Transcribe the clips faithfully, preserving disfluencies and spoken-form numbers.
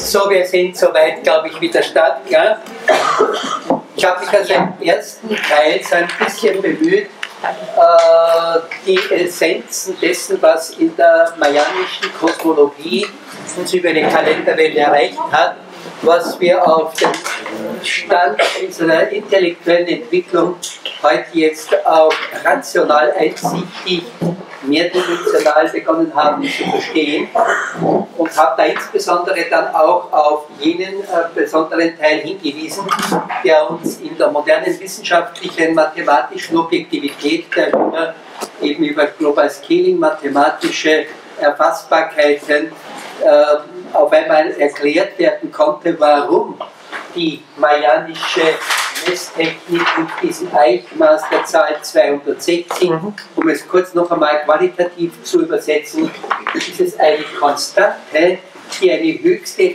So, wir sind soweit, glaube ich, wieder startklar. Ich habe mich also im ersten Teil so ein bisschen bemüht, äh, die Essenzen dessen, was in der mayanischen Kosmologie uns über die Kalenderwelle erreicht hat, was wir auf dem Stand unserer intellektuellen Entwicklung heute jetzt auch rational einsichtig, mehrdimensional begonnen haben zu verstehen, und habe da insbesondere dann auch auf jenen äh, besonderen Teil hingewiesen, der uns in der modernen wissenschaftlichen mathematischen Objektivität, der über, eben über Global Scaling mathematische Erfassbarkeiten äh, auf einmal erklärt werden konnte, warum die mayanische Messtechnik mit diesem Eichmaß der Zahl zweihundertsechzig, um es kurz noch einmal qualitativ zu übersetzen, ist es eine Konstante, die eine höchste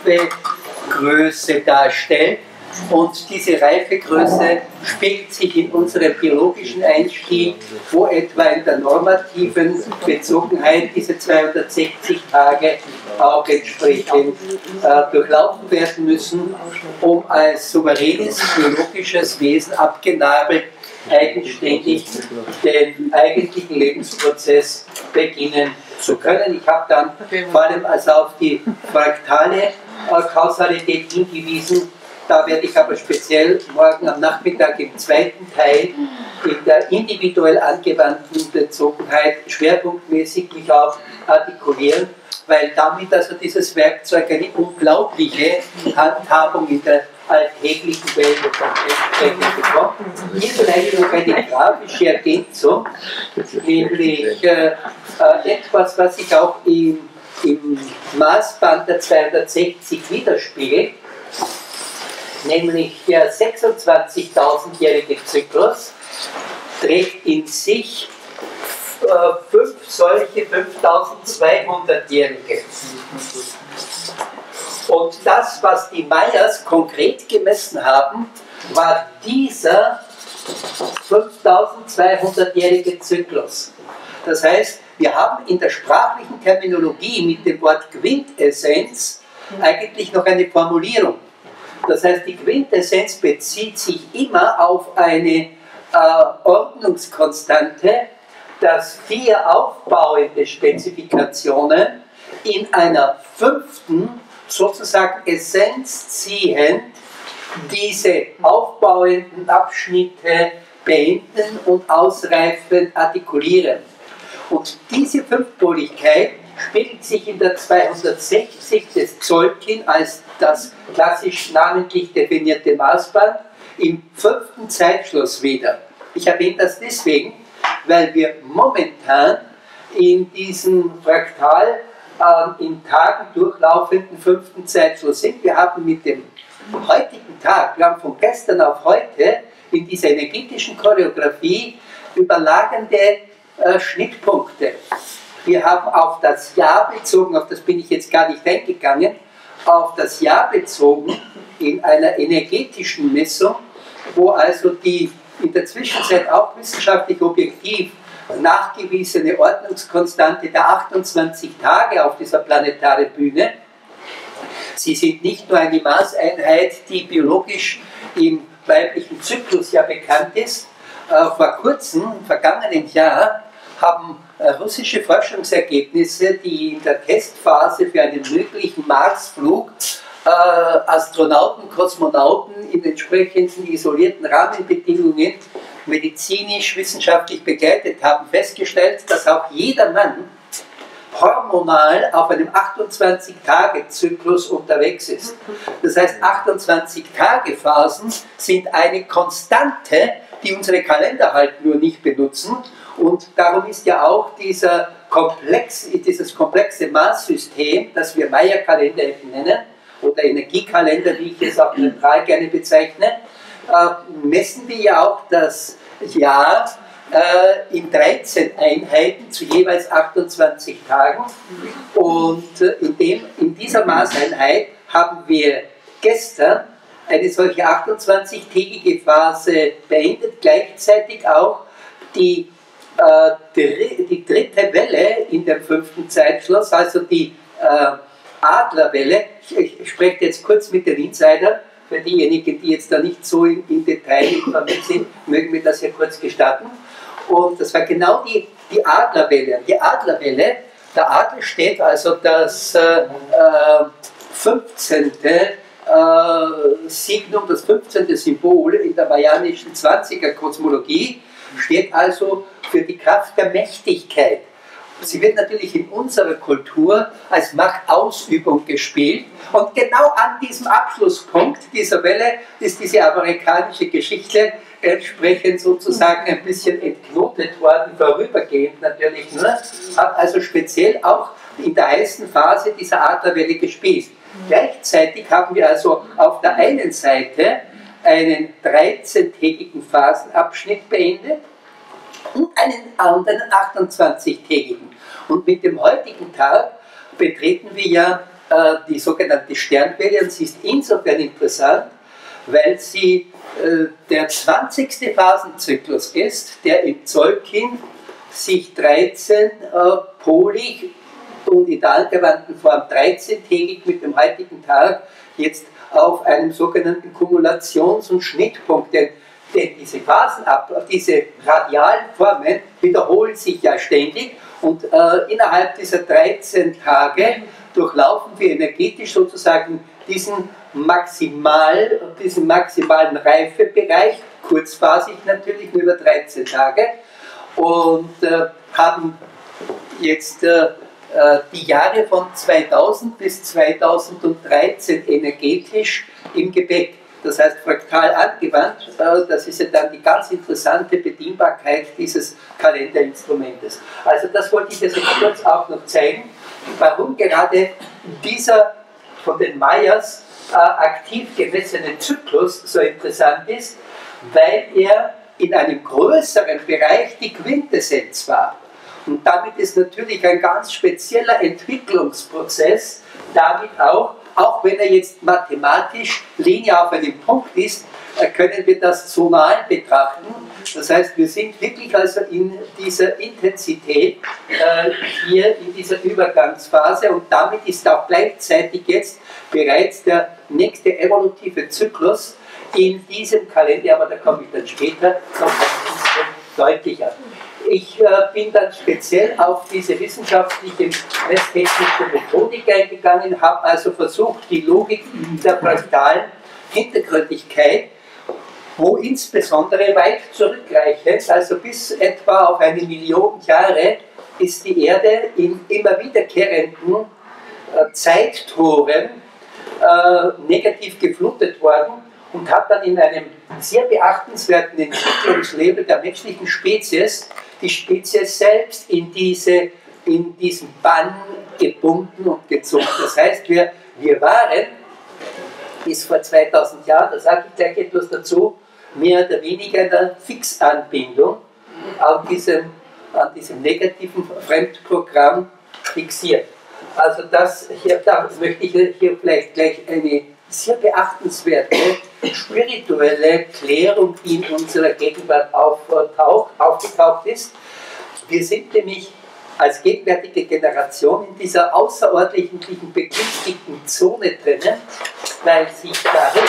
Reifegröße darstellt, und diese Reifegröße spiegelt sich in unserem biologischen Einstieg, wo etwa in der normativen Bezogenheit diese zweihundertsechzig Tage auch entsprechend äh, durchlaufen werden müssen, um als souveränes biologisches Wesen abgenabelt eigenständig den eigentlichen Lebensprozess beginnen zu können. Ich habe dann vor allem also auf die fraktale äh, Kausalität hingewiesen. Da werde ich aber speziell morgen am Nachmittag im zweiten Teil in der individuell angewandten Bezogenheit schwerpunktmäßig mich auch artikulieren, weil damit also dieses Werkzeug eine unglaubliche Handhabung in der alltäglichen Welt bekommt. Hier vielleicht noch eine grafische Ergänzung, nämlich äh, äh, etwas, was sich auch im, im Maßband der zweihundertsechzig widerspiegelt, nämlich der sechsundzwanzigtausendjährige Zyklus trägt in sich äh, fünf solche fünftausendzweihundertjährige. Und das, was die Mayas konkret gemessen haben, war dieser fünftausendzweihundertjährige Zyklus. Das heißt, wir haben in der sprachlichen Terminologie mit dem Wort Quintessenz eigentlich noch eine Formulierung. Das heißt, die Quintessenz bezieht sich immer auf eine äh, Ordnungskonstante, dass vier aufbauende Spezifikationen in einer fünften sozusagen Essenz ziehend diese aufbauenden Abschnitte beenden und ausreifend artikulieren. Und diese Fünfpoligkeit spiegelt sich in der zweihundertsechzig des Tzolk'in als das klassisch namentlich definierte Maßband im fünften Zeitschluss wieder. Ich erwähne das deswegen, weil wir momentan in diesem Fraktal äh, in Tagen durchlaufenden fünften Zeitschluss sind. Wir haben mit dem heutigen Tag, wir haben von gestern auf heute in dieser energetischen Choreografie überlagernde äh, Schnittpunkte. Wir haben auf das Jahr bezogen, auf das bin ich jetzt gar nicht eingegangen, auf das Jahr bezogen in einer energetischen Messung, wo also die in der Zwischenzeit auch wissenschaftlich objektiv nachgewiesene Ordnungskonstante der achtundzwanzig Tage auf dieser planetaren Bühne, sie sind nicht nur eine Maßeinheit, die biologisch im weiblichen Zyklus ja bekannt ist. Äh, vor kurzem, im vergangenen Jahr, haben russische Forschungsergebnisse, die in der Testphase für einen möglichen Marsflug äh, Astronauten, Kosmonauten in entsprechenden isolierten Rahmenbedingungen medizinisch, wissenschaftlich begleitet haben, festgestellt, dass auch jeder Mann hormonal auf einem achtundzwanzig Tage Zyklus unterwegs ist. Das heißt, achtundzwanzig Tage Phasen sind eine Konstante, die unsere Kalender halt nur nicht benutzen. Und darum ist ja auch dieser Komplex, dieses komplexe Maßsystem, das wir Maya-Kalender nennen, oder Energiekalender, wie ich es auch neutral gerne bezeichne, äh, messen wir ja auch das Jahr äh, in dreizehn Einheiten zu jeweils achtundzwanzig Tagen. Und äh, in, dem, in dieser Maßeinheit haben wir gestern eine solche achtundzwanzig-tägige Phase beendet, gleichzeitig auch die die dritte Welle in dem fünften Zeitschluss, also die äh, Adlerwelle, ich, ich spreche jetzt kurz mit den Insidern, für diejenigen, die jetzt da nicht so in, in Detail informiert sind, mögen wir das hier kurz gestatten. Und das war genau die, die Adlerwelle. Die Adlerwelle, der Adler steht also das äh, fünfzehnte Äh, Signum, das fünfzehnte Symbol in der mayanischen zwanziger-Kosmologie, steht also für die Kraft der Mächtigkeit. Sie wird natürlich in unserer Kultur als Machtausübung gespielt und genau an diesem Abschlusspunkt dieser Welle ist diese amerikanische Geschichte entsprechend sozusagen ein bisschen entknotet worden, vorübergehend natürlich nur, hat also speziell auch in der heißen Phase dieser Adlerwelle gespielt. Gleichzeitig haben wir also auf der einen Seite einen dreizehntägigen Phasenabschnitt beendet und einen anderen achtundzwanzigtägigen. Und mit dem heutigen Tag betreten wir ja äh, die sogenannte Sternwelle, und sie ist insofern interessant, weil sie äh, der zwanzigste Phasenzyklus ist, der im Zollkind sich dreizehn äh, polig und in der angewandten Form dreizehntägig mit dem heutigen Tag jetzt auf einem sogenannten Kumulations- und Schnittpunkt, denn, denn diese Phasen, diese radialen Formen wiederholen sich ja ständig und äh, innerhalb dieser dreizehn Tage durchlaufen wir energetisch sozusagen diesen, maximal, diesen maximalen Reifebereich, kurzphasig natürlich nur über dreizehn Tage, und äh, haben jetzt äh, die Jahre von zweitausend bis zweitausenddreizehn energetisch im Gepäck. Das heißt, fraktal angewandt, das ist ja dann die ganz interessante Bedienbarkeit dieses Kalenderinstrumentes. Also das wollte ich jetzt kurz auch noch zeigen, warum gerade dieser von den Mayas äh, aktiv gemessene Zyklus so interessant ist, weil er in einem größeren Bereich die Quintessenz war. Und damit ist natürlich ein ganz spezieller Entwicklungsprozess, damit auch, auch wenn er jetzt mathematisch linear auf einem Punkt ist, können wir das zonal betrachten. Das heißt, wir sind wirklich also in dieser Intensität äh, hier in dieser Übergangsphase, und damit ist auch gleichzeitig jetzt bereits der nächste evolutive Zyklus in diesem Kalender, aber da komme ich dann später noch ein bisschen deutlicher. Ich äh, bin dann speziell auf diese wissenschaftliche messtechnische Methodik eingegangen, habe also versucht, die Logik der fraktalen Hintergründigkeit, wo insbesondere weit zurückreichend, also bis etwa auf eine Million Jahre, ist die Erde in immer wiederkehrenden äh, Zeittoren äh, negativ geflutet worden und hat dann in einem sehr beachtenswerten Entwicklungsleben der menschlichen Spezies die Spezies selbst in, diese, in diesen Bann gebunden und gezogen. Das heißt, wir, wir waren bis vor zweitausend Jahren, da sage ich gleich etwas dazu, mehr oder weniger in einer Fixanbindung an diesem, an diesem negativen Fremdprogramm fixiert. Also das hier, da möchte ich hier vielleicht gleich eine sehr beachtenswerte spirituelle Klärung in unserer Gegenwart auftaucht, aufgetaucht ist. Wir sind nämlich als gegenwärtige Generation in dieser außerordentlichen begünstigten Zone drinnen, weil sich darin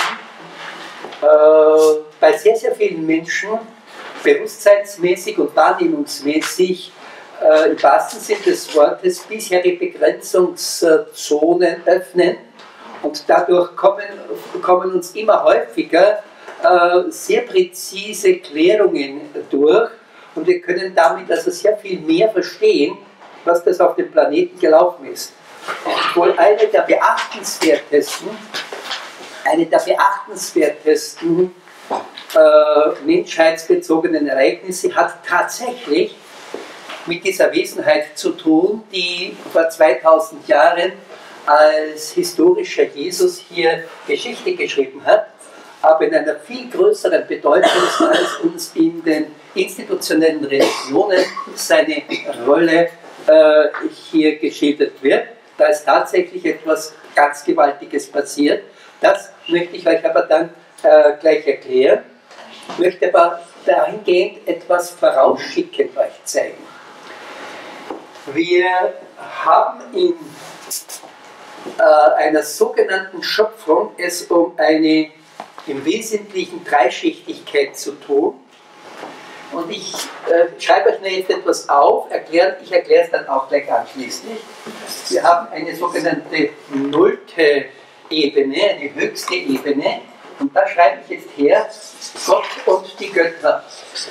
äh, bei sehr, sehr vielen Menschen bewusstseinsmäßig und wahrnehmungsmäßig äh, im wahrsten Sinne des Wortes bisherige Begrenzungszonen öffnen. Und dadurch kommen, kommen uns immer häufiger äh, sehr präzise Klärungen durch, und wir können damit also sehr viel mehr verstehen, was das auf dem Planeten gelaufen ist. Und wohl eine der beachtenswertesten, eine der beachtenswertesten äh, menschheitsbezogenen Ereignisse hat tatsächlich mit dieser Wesenheit zu tun, die vor zweitausend Jahren als historischer Jesus hier Geschichte geschrieben hat, aber in einer viel größeren Bedeutung, als uns in den institutionellen Religionen seine Rolle äh, hier geschildert wird. Da ist tatsächlich etwas ganz Gewaltiges passiert. Das möchte ich euch aber dann äh, gleich erklären. Ich möchte aber dahingehend etwas vorausschickend euch zeigen. Wir haben in äh, einer sogenannten Schöpfung es um eine im Wesentlichen Dreischichtigkeit zu tun. Und ich äh, schreibe euch nur jetzt etwas auf, erklär, ich erkläre es dann auch gleich anschließend. Wir haben eine sogenannte nullte Ebene, eine höchste Ebene, und da schreibe ich jetzt her, Gott und die Götter.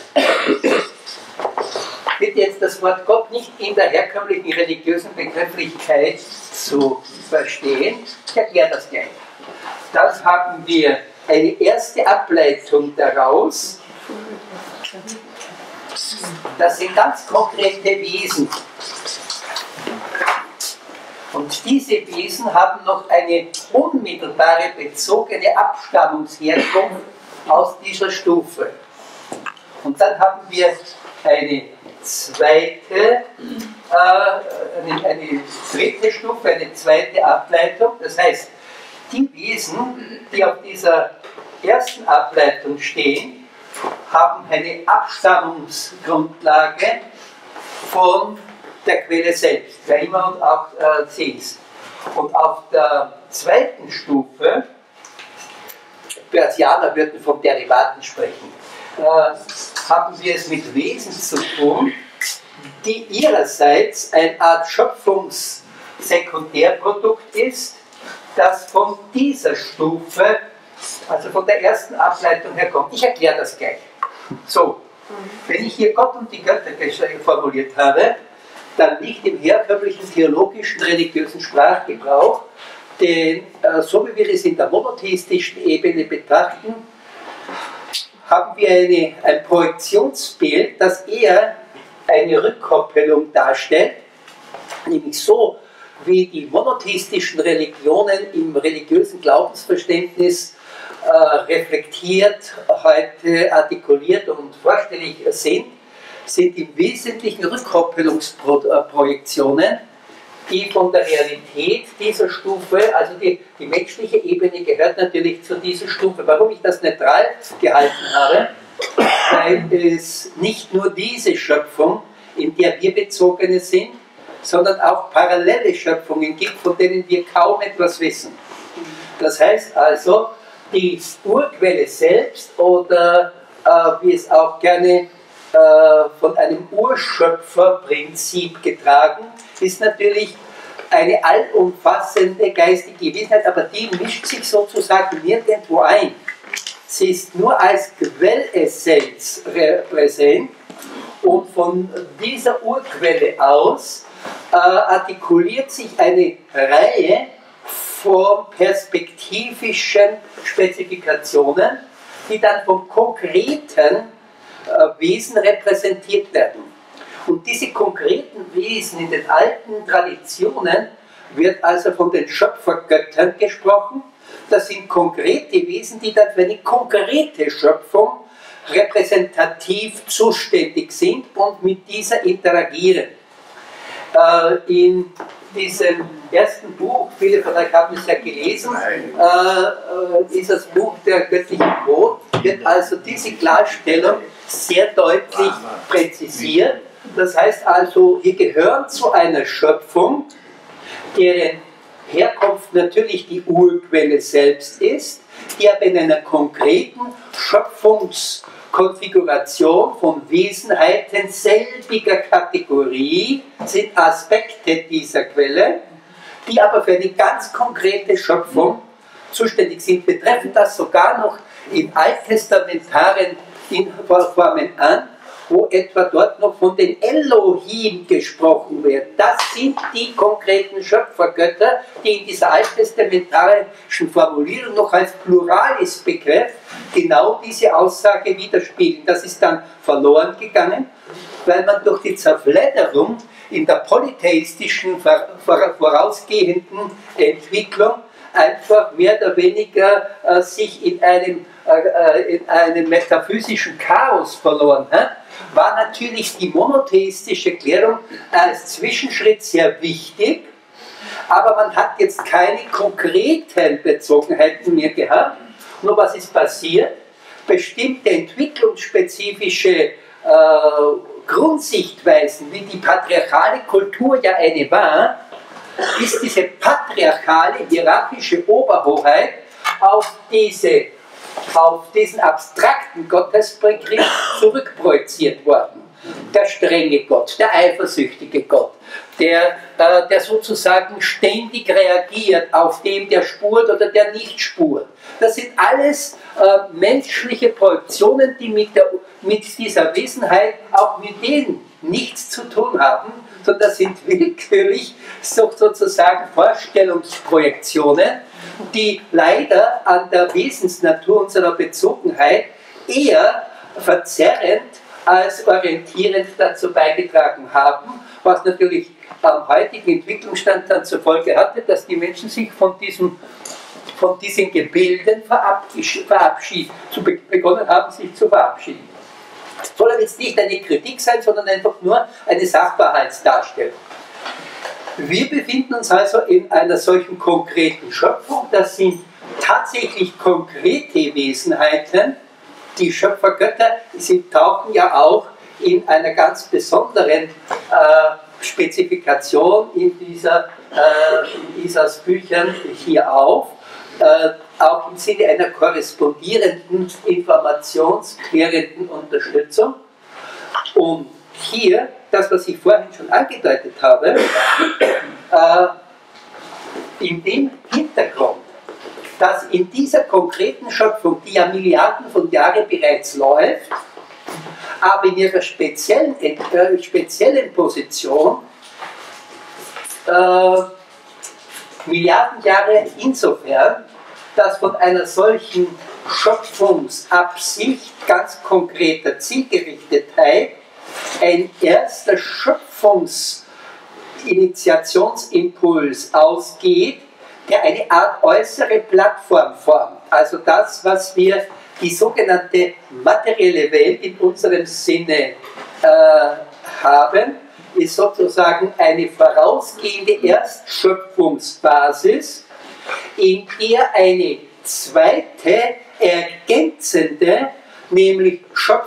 Bitte jetzt das Wort Gott nicht in der herkömmlichen religiösen Begrifflichkeit zu verstehen. Ich erkläre das gleich. Das haben wir eine erste Ableitung daraus. Das sind ganz konkrete Wesen. Und diese Wesen haben noch eine unmittelbare bezogene Abstammungsherkunft aus dieser Stufe. Und dann haben wir eine zweite, äh, eine, eine dritte Stufe, eine zweite Ableitung. Das heißt, die Wesen, die auf dieser ersten Ableitung stehen, haben eine Abstammungsgrundlage von der Quelle selbst, wer immer und auch äh, sie ist. Und auf der zweiten Stufe, Persianer würden von Derivaten sprechen, äh, haben wir es mit Wesen zu tun, die ihrerseits eine Art Schöpfungssekundärprodukt ist, das von dieser Stufe, also von der ersten Ableitung herkommt. Ich erkläre das gleich. So, wenn ich hier Gott und die Götter formuliert habe, dann nicht im herkömmlichen theologischen, religiösen Sprachgebrauch, denn äh, so wie wir es in der monotheistischen Ebene betrachten, haben wir eine, ein Projektionsbild, das eher eine Rückkoppelung darstellt, nämlich so, wie die monotheistischen Religionen im religiösen Glaubensverständnis äh, reflektiert, heute artikuliert und vorstellig sind, sind im Wesentlichen Rückkoppelungsprojektionen, die von der Realität dieser Stufe, also die, die menschliche Ebene gehört natürlich zu dieser Stufe. Warum ich das neutral gehalten habe, weil es nicht nur diese Schöpfung, in der wir Bezogene sind, sondern auch parallele Schöpfungen gibt, von denen wir kaum etwas wissen. Das heißt also, die Urquelle selbst oder äh, wie es auch gerne äh, von einem Urschöpferprinzip getragen, ist natürlich eine allumfassende geistige Wesenheit, aber die mischt sich sozusagen nirgendwo ein. Sie ist nur als Quellessenz präsent und von dieser Urquelle aus äh, artikuliert sich eine Reihe von perspektivischen Spezifikationen, die dann von konkreten äh, Wesen repräsentiert werden. Und diese konkreten Wesen in den alten Traditionen wird also von den Schöpfergöttern gesprochen. Das sind konkrete Wesen, die dann für eine konkrete Schöpfung repräsentativ zuständig sind und mit dieser interagieren. Äh, in diesem ersten Buch, viele von euch haben es ja gelesen, äh, ist das Buch der göttlichen Brot, wird also diese Klarstellung sehr deutlich präzisiert. Das heißt also, wir gehören zu einer Schöpfung, deren Herkunft natürlich die Urquelle selbst ist, die aber in einer konkreten Schöpfungskonfiguration von Wesenheiten selbiger Kategorie sind Aspekte dieser Quelle, die aber für eine ganz konkrete Schöpfung zuständig sind. Wir treffen das sogar noch in alttestamentaren Formen an, wo etwa dort noch von den Elohim gesprochen wird. Das sind die konkreten Schöpfergötter, die in dieser alttestamentarischen Formulierung noch als Pluralisbegriff genau diese Aussage widerspiegeln. Das ist dann verloren gegangen, weil man durch die Zerfledderung in der polytheistischen vorausgehenden Entwicklung einfach mehr oder weniger äh, sich in einem, äh, in einem metaphysischen Chaos verloren hat, war natürlich die monotheistische Klärung als Zwischenschritt sehr wichtig, aber man hat jetzt keine konkreten Bezogenheiten mehr gehabt. Nur was ist passiert? Bestimmte entwicklungsspezifische äh, Grundsichtweisen, wie die patriarchale Kultur ja eine war, ist diese patriarchale, hierarchische Oberhoheit auf, diese, auf diesen abstrakten Gottesbegriff zurückprojiziert worden. Der strenge Gott, der eifersüchtige Gott, der, äh, der sozusagen ständig reagiert auf den, der spurt oder der nicht spurt. Das sind alles äh, menschliche Projektionen, die mit, der, mit dieser Wesenheit auch mit denen nichts zu tun haben, sondern das sind willkürlich so, sozusagen Vorstellungsprojektionen, die leider an der Wesensnatur unserer Bezogenheit eher verzerrend als orientierend dazu beigetragen haben, was natürlich am heutigen Entwicklungsstand dann zur Folge hatte, dass die Menschen sich von, diesem, von diesen Gebilden verabschieden, zu be begonnen haben, sich zu verabschieden. Es soll aber jetzt nicht eine Kritik sein, sondern einfach nur eine Sachverhaltsdarstellung. Wir befinden uns also in einer solchen konkreten Schöpfung. Das sind tatsächlich konkrete Wesenheiten. Die Schöpfergötter, sie tauchen ja auch in einer ganz besonderen äh, Spezifikation in, dieser, äh, in Isas Büchern hier auf, äh, auch im Sinne einer korrespondierenden, informationsklärenden Unterstützung. Und hier, das, was ich vorhin schon angedeutet habe, äh, in dem Hintergrund, dass in dieser konkreten Schöpfung, die ja Milliarden von Jahren bereits läuft, aber in ihrer speziellen, äh, speziellen Position äh, Milliarden Jahre insofern, dass von einer solchen Schöpfungsabsicht, ganz konkreter Zielgerichtetheit, ein erster Schöpfungsinitiationsimpuls ausgeht, der eine Art äußere Plattform formt. Also das, was wir die sogenannte materielle Welt in unserem Sinne äh, haben, ist sozusagen eine vorausgehende Erstschöpfungsbasis, in der eine zweite, ergänzende, nämlich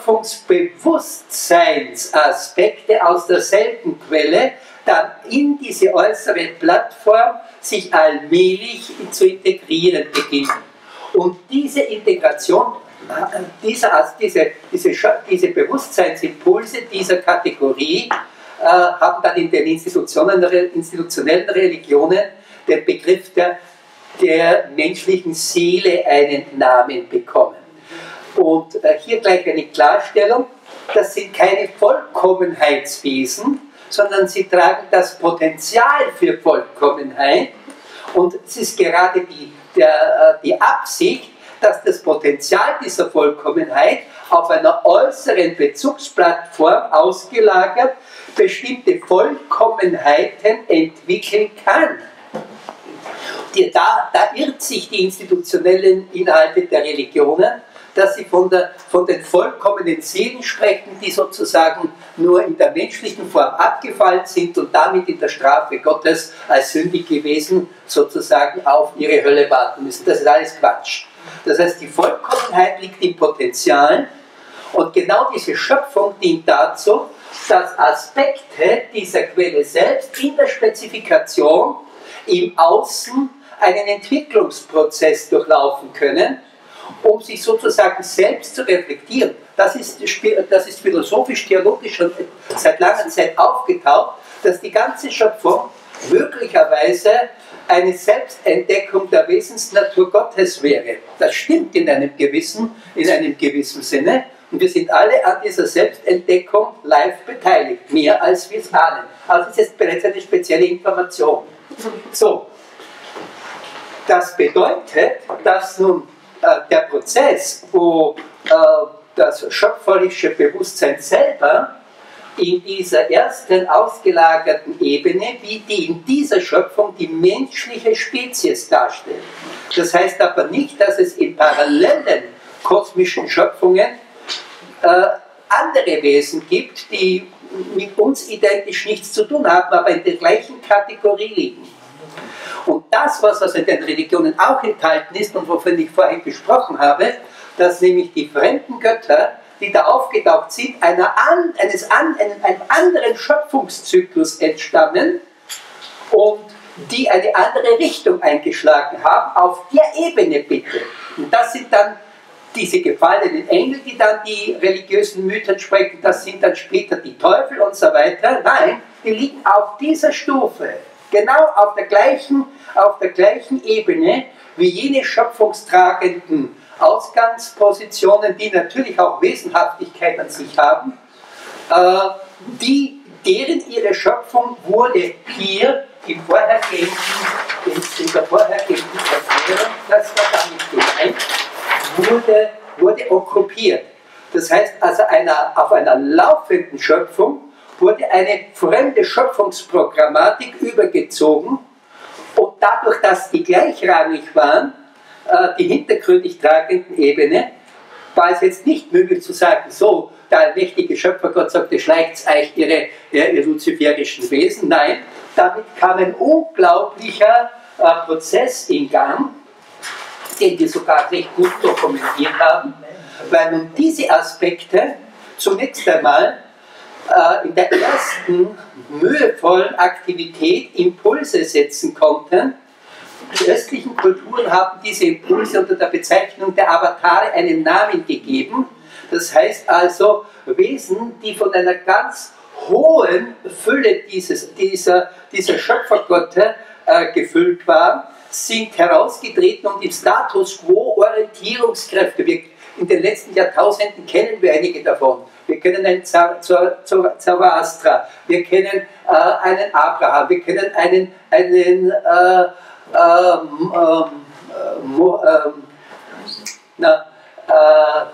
Schöpfungsbewusstseinsaspekte aus derselben Quelle, dann in diese äußere Plattform sich allmählich zu integrieren beginnen. Und diese Integration, dieser, diese, diese, diese Bewusstseinsimpulse dieser Kategorie äh, haben dann in den institutionellen, institutionellen Religionen den Begriff der, der menschlichen Seele einen Namen bekommen. Und äh, hier gleich eine Klarstellung, das sind keine Vollkommenheitswesen, sondern sie tragen das Potenzial für Vollkommenheit. Und es ist gerade die, der, die Absicht, dass das Potenzial dieser Vollkommenheit auf einer äußeren Bezugsplattform ausgelagert bestimmte Vollkommenheiten entwickeln kann. Da, da irrt sich die institutionellen Inhalte der Religionen, dass sie von, der, von den vollkommenen Seelen sprechen, die sozusagen nur in der menschlichen Form abgefallen sind und damit in der Strafe Gottes als sündige Wesen sozusagen auf ihre Hölle warten müssen. Das ist alles Quatsch. Das heißt, die Vollkommenheit liegt im Potenzial und genau diese Schöpfung dient dazu, dass Aspekte dieser Quelle selbst in der Spezifikation im Außen einen Entwicklungsprozess durchlaufen können, um sich sozusagen selbst zu reflektieren. Das ist, das ist philosophisch-theologisch schon seit langer Zeit aufgetaucht, dass die ganze Schöpfung möglicherweise eine Selbstentdeckung der Wesensnatur Gottes wäre. Das stimmt in einem gewissen, in einem gewissen Sinne. Und wir sind alle an dieser Selbstentdeckung live beteiligt, mehr als wir es ahnen. Also es ist bereits eine spezielle Information. So, das bedeutet, dass nun äh, der Prozess, wo äh, das schöpferische Bewusstsein selber in dieser ersten ausgelagerten Ebene, wie die in dieser Schöpfung die menschliche Spezies darstellt. Das heißt aber nicht, dass es in parallelen kosmischen Schöpfungen äh, andere Wesen gibt, die mit uns identisch nichts zu tun haben, aber in der gleichen Kategorie liegen. Und das, was also in den Religionen auch enthalten ist und wovon ich vorhin gesprochen habe, dass nämlich die fremden Götter, die da aufgetaucht sind, einer an, eines an, einem, einem anderen Schöpfungszyklus entstammen und die eine andere Richtung eingeschlagen haben, auf der Ebene bitte. Und das sind dann diese gefallenen Engel, die dann die religiösen Mythen sprechen, das sind dann später die Teufel und so weiter. Nein, die liegen auf dieser Stufe, genau auf der gleichen, auf der gleichen Ebene wie jene schöpfungstragenden Ausgangspositionen, die natürlich auch Wesenhaftigkeit an sich haben, äh, die, deren ihre Schöpfung wurde hier im vorhergehenden, in der vorhergehenden Erklärung, das war damit gemeint, wurde, wurde okkupiert. Das heißt also, einer, auf einer laufenden Schöpfung wurde eine fremde Schöpfungsprogrammatik übergezogen und dadurch, dass die gleichrangig waren, äh, die hintergründig tragenden Ebene, war es jetzt nicht möglich zu sagen, so, der allmächtige Schöpfergott sagte, schleicht euch ihre, ihre luziferischen Wesen. Nein, damit kam ein unglaublicher äh, Prozess in Gang, den wir sogar recht gut dokumentiert haben, weil nun diese Aspekte zunächst einmal äh, in der ersten mühevollen Aktivität Impulse setzen konnten. Die östlichen Kulturen haben diese Impulse unter der Bezeichnung der Avatare einen Namen gegeben. Das heißt also Wesen, die von einer ganz hohen Fülle dieses, dieser, dieser Schöpfergötter äh, gefüllt waren, sind herausgetreten und im Status quo Orientierungskräfte. Wir, in den letzten Jahrtausenden kennen wir einige davon. Wir kennen einen Zoroastra, wir kennen äh, einen Abraham, wir kennen einen, einen äh, ähm, ähm, ähm, na, äh,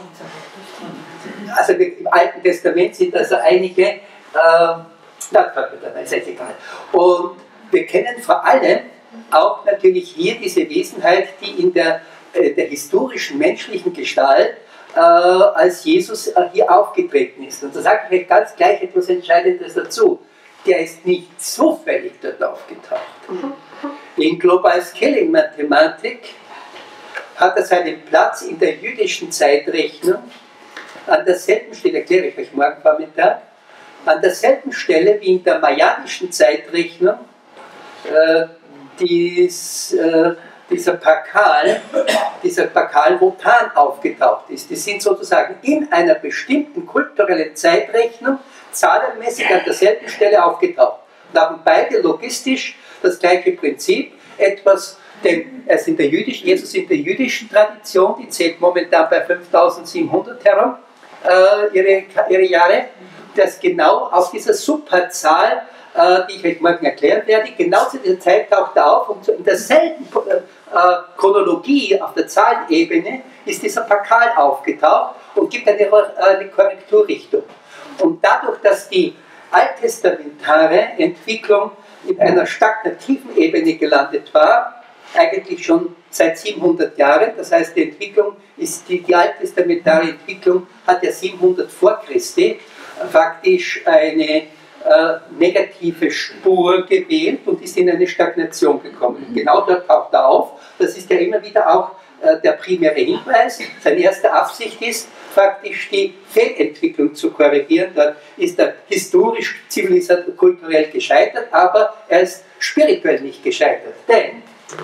also im Alten Testament sind also einige, äh, na, ist jetzt egal. Und wir kennen vor allem auch natürlich hier diese Wesenheit, die in der, äh, der historischen menschlichen Gestalt äh, als Jesus äh, hier aufgetreten ist. Und da sage ich euch ganz gleich etwas Entscheidendes dazu. Der ist nicht zufällig dort aufgetaucht. In Global-Scaling-Mathematik hat er seinen Platz in der jüdischen Zeitrechnung an derselben Stelle, erkläre ich euch morgen Vormittag, an derselben Stelle wie in der mayanischen Zeitrechnung äh, dies, äh, dieser Pakal, dieser Pakal Wotan aufgetaucht ist. Die sind sozusagen in einer bestimmten kulturellen Zeitrechnung zahlenmäßig an derselben Stelle aufgetaucht und haben beide logistisch das gleiche Prinzip, etwas, denn es in der jüdischen, Jesus in der jüdischen Tradition, die zählt momentan bei fünftausendsiebenhundert herum, äh, ihre, ihre Jahre, das genau auf dieser Superzahl, äh, die ich euch morgen erklären werde, genau zu dieser Zeit taucht er auf und in derselben äh, Chronologie auf der Zahlenebene ist dieser Pakal aufgetaucht und gibt eine, eine Korrekturrichtung. Und dadurch, dass die alttestamentare Entwicklung in einer stagnativen Ebene gelandet war, eigentlich schon seit siebenhundert Jahren, das heißt die Entwicklung ist, die, die alttestamentare Entwicklung hat ja siebenhundert vor Christi faktisch eine äh, negative Spur gewählt und ist in eine Stagnation gekommen. Genau dort taucht er auf, das ist ja immer wieder auch äh, der primäre Hinweis, seine erste Absicht ist, faktisch die Fehlentwicklung zu korrigieren. Dort ist er historisch, zivilisatorisch, kulturell gescheitert, aber er ist spirituell nicht gescheitert. Denn,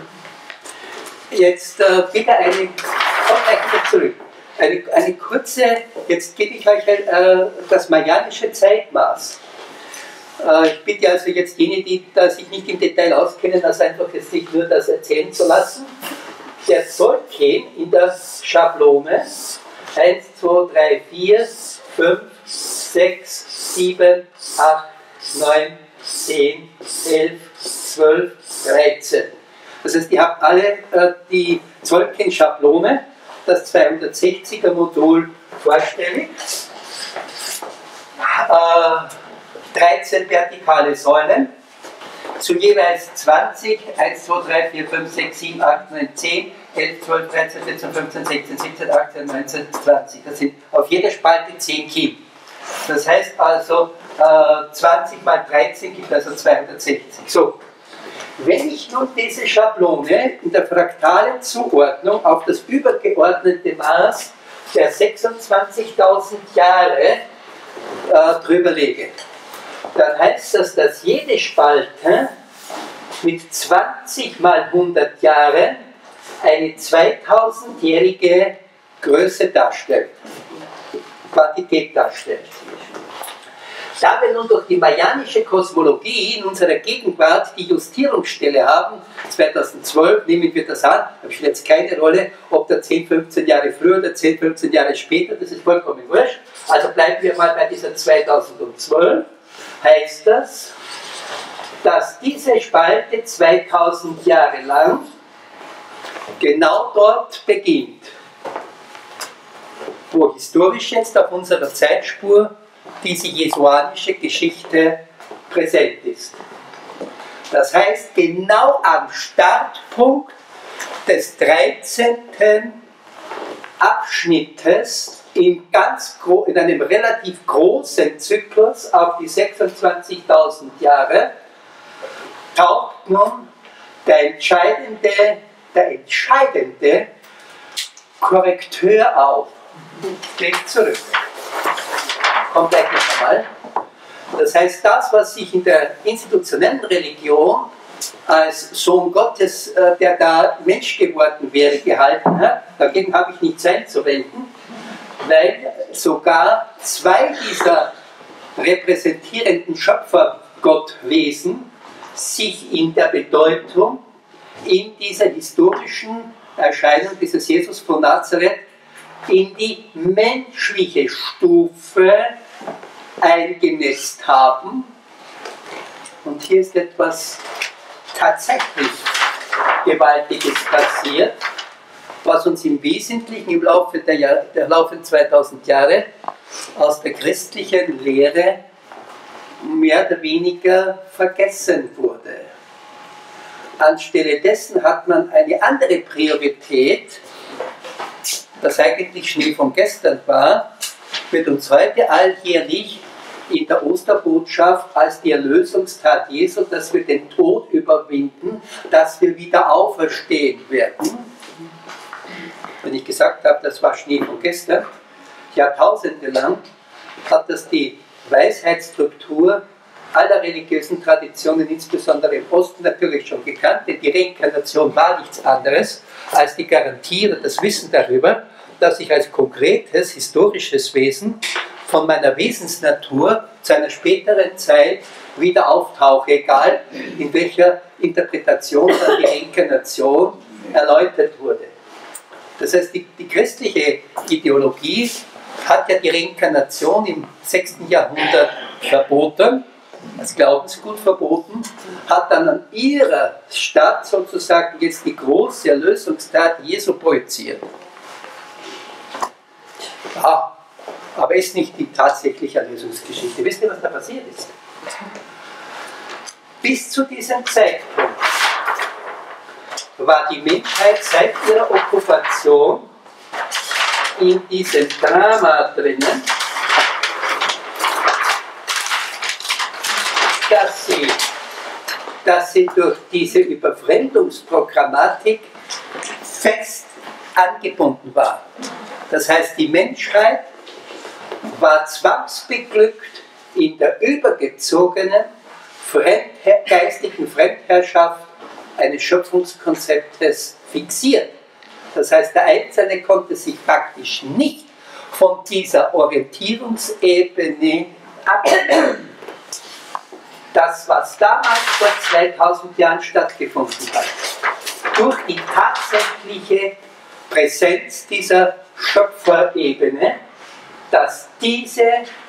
jetzt äh, bitte eine, kommt gleich wieder zurück, eine, eine kurze, jetzt gebe ich euch äh, das mayanische Zeitmaß. Äh, ich bitte also jetzt jene, die da sich nicht im Detail auskennen, das einfach jetzt nicht nur das erzählen zu lassen. Der Tzolk'in in der Schablone eins, zwei, drei, vier, fünf, sechs, sieben, acht, neun, zehn, elf, zwölf, dreizehn. Das heißt, ihr habt alle äh, die Tzolk'in-Schablone, das zweihundertsechziger Modul vorstellig. Äh, dreizehn vertikale Säulen, zu jeweils zwanzig, eins, zwei, drei, vier, fünf, sechs, sieben, acht, neun, zehn, elf, zwölf, dreizehn, vierzehn, fünfzehn, sechzehn, siebzehn, achtzehn, neunzehn, zwanzig. Das sind auf jeder Spalte zehn Kim. Das heißt also, äh, zwanzig mal dreizehn gibt also zweihundertsechzig. So. Wenn ich nun diese Schablone in der fraktalen Zuordnung auf das übergeordnete Maß der sechsundzwanzigtausend Jahre äh, drüber lege, dann heißt das, dass jede Spalte mit zwanzig mal hundert Jahren eine zweitausendjährige Größe darstellt, Quantität darstellt. Da wir nun durch die mayanische Kosmologie in unserer Gegenwart die Justierungsstelle haben, zweitausendzwölf nehmen wir das an, da spielt jetzt keine Rolle, ob da zehn, fünfzehn Jahre früher oder zehn, fünfzehn Jahre später, das ist vollkommen wurscht. Also bleiben wir mal bei dieser zweitausendzwölf, heißt das, dass diese Spalte zweitausend Jahre lang genau dort beginnt, wo historisch jetzt auf unserer Zeitspur diese jesuanische Geschichte präsent ist. Das heißt, genau am Startpunkt des dreizehnten Abschnittes in, ganz in einem relativ großen Zyklus auf die sechsundzwanzigtausend Jahre taucht nun der entscheidende, der entscheidende Korrekteur auf. Geht zurück. Kommt gleich noch einmal. Das heißt, das, was sich in der institutionellen Religion als Sohn Gottes, der da Mensch geworden wäre, gehalten hat, dagegen habe ich nichts einzuwenden, weil sogar zwei dieser repräsentierenden Schöpfergottwesen sich in der Bedeutung in dieser historischen Erscheinung dieses Jesus von Nazareth in die menschliche Stufe eingenässt haben. Und hier ist etwas tatsächlich Gewaltiges passiert, was uns im Wesentlichen im Laufe der, Jahr, der Laufe zweitausend Jahre aus der christlichen Lehre mehr oder weniger vergessen wurde. Anstelle dessen hat man eine andere Priorität, das eigentlich Schnee von gestern war, wird uns heute alljährlich in der Osterbotschaft als die Erlösungstat Jesu, dass wir den Tod überwinden, dass wir wieder auferstehen werden. Wenn ich gesagt habe, das war Schnee von gestern, Jahrtausende lang hat das die Weisheitsstruktur aller religiösen Traditionen, insbesondere im Osten, natürlich schon gekannt, denn die Reinkarnation war nichts anderes als die Garantie oder das Wissen darüber, dass ich als konkretes, historisches Wesen von meiner Wesensnatur zu einer späteren Zeit wieder auftauche, egal in welcher Interpretation dann die Reinkarnation erläutert wurde. Das heißt, die, die christliche Ideologie hat ja die Reinkarnation im sechsten Jahrhundert verboten, als Glaubensgut verboten, hat dann an ihrer Stadt sozusagen jetzt die große Erlösungstat Jesu projiziert. Ja, aber ist nicht die tatsächliche Erlösungsgeschichte. Wisst ihr, was da passiert ist? Bis zu diesem Zeitpunkt war die Menschheit seit ihrer Okkupation in diesem Drama drinnen, dass sie, dass sie durch diese Überfremdungsprogrammatik fest angebunden war. Das heißt, die Menschheit war zwangsbeglückt in der übergezogenen Fremdher geistigen Fremdherrschaft eines Schöpfungskonzeptes fixiert. Das heißt, der Einzelne konnte sich praktisch nicht von dieser Orientierungsebene abwenden. Das, was damals vor zweitausend Jahren stattgefunden hat, durch die tatsächliche Präsenz dieser Schöpferebene, dass diese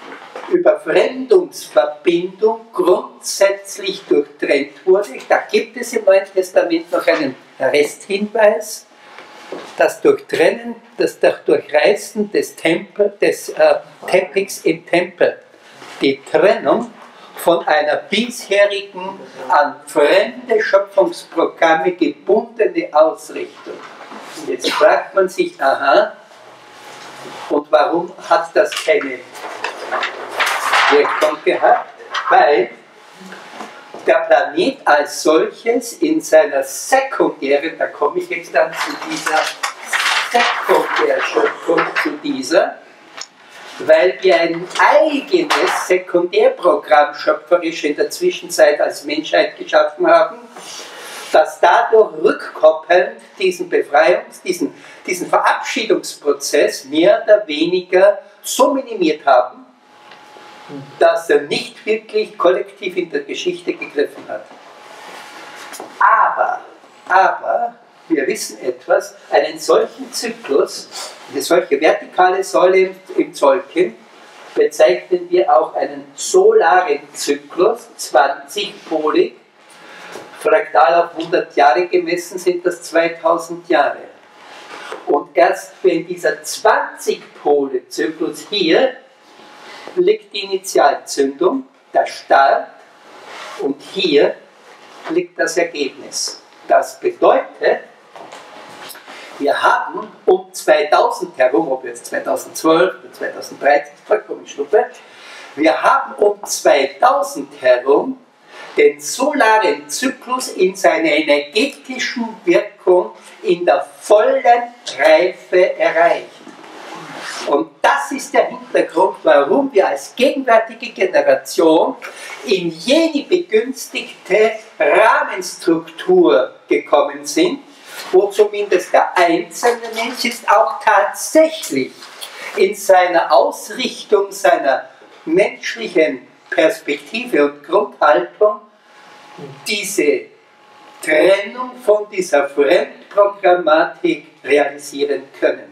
Überfremdungsverbindung grundsätzlich durchtrennt wurde. Da gibt es im Neuen Testament noch einen Resthinweis, das Durchtrennen, das Durchreißen des, Tempel, des äh, Teppichs im Tempel, die Trennung von einer bisherigen, an fremde Schöpfungsprogramme gebundene Ausrichtung. Und jetzt fragt man sich, aha, und warum hat das keine Wirkung gehabt? Weil der Planet als solches in seiner sekundären, da komme ich jetzt dann zu dieser Sekundärschöpfung, zu dieser, weil wir ein eigenes Sekundärprogramm schöpferisch in der Zwischenzeit als Menschheit geschaffen haben, das dadurch rückkoppelnd diesen Befreiungs-, diesen, diesen Verabschiedungsprozess mehr oder weniger so minimiert haben, dass er nicht wirklich kollektiv in der Geschichte gegriffen hat. Aber, aber, wir wissen etwas, einen solchen Zyklus, eine solche vertikale Säule im, im Zolkin, bezeichnen wir auch einen solaren Zyklus, zwanzigpolig, fraktal auf hundert Jahre gemessen sind das zweitausend Jahre. Und erst wenn dieser zwanzig-Pole-Zyklus hier liegt die Initialzündung, der Start, und hier liegt das Ergebnis. Das bedeutet, wir haben um zweitausend herum, ob jetzt zweitausendzwölf oder zweitausenddreizehn, vollkommen Schnuppe, wir haben um zweitausend herum den solaren Zyklus in seiner energetischen Wirkung in der vollen Reife erreicht. Und das ist der Hintergrund, warum wir als gegenwärtige Generation in jene begünstigte Rahmenstruktur gekommen sind, wo zumindest der einzelne Mensch ist auch tatsächlich in seiner Ausrichtung, seiner menschlichen Perspektive und Grundhaltung diese Trennung von dieser Fremdprogrammatik realisieren können.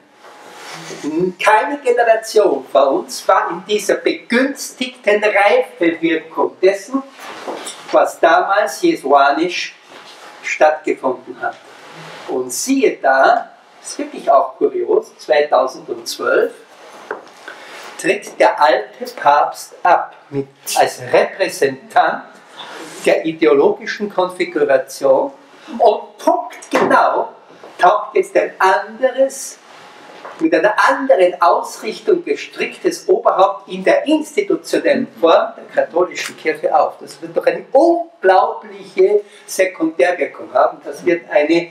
Keine Generation vor uns war in dieser begünstigten Reifewirkung dessen, was damals jesuanisch stattgefunden hat. Und siehe da, das ist wirklich auch kurios, zweitausendzwölf tritt der alte Papst ab mit, als Repräsentant der ideologischen Konfiguration, und punktgenau taucht jetzt ein anderes, mit einer anderen Ausrichtung gestricktes Oberhaupt in der institutionellen Form der katholischen Kirche auf. Das wird doch eine unglaubliche Sekundärwirkung haben. Das wird eine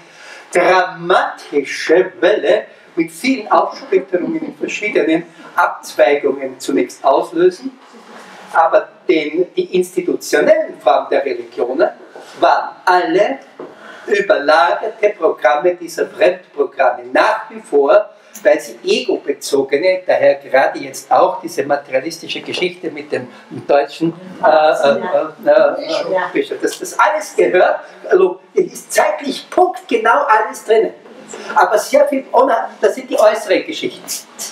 dramatische Welle mit vielen Aufsplitterungen in verschiedenen Abzweigungen zunächst auslösen. Aber den, die institutionellen Formen der Religionen waren alle überlagerte Programme dieser Fremdprogramme, nach wie vor, weil sie ego-bezogene, daher gerade jetzt auch diese materialistische Geschichte mit dem deutschen äh, äh, äh, Bischof, dass das alles gehört, also ist zeitlich punktgenau alles drin. Aber sehr viel, das sind die äußeren Geschichten.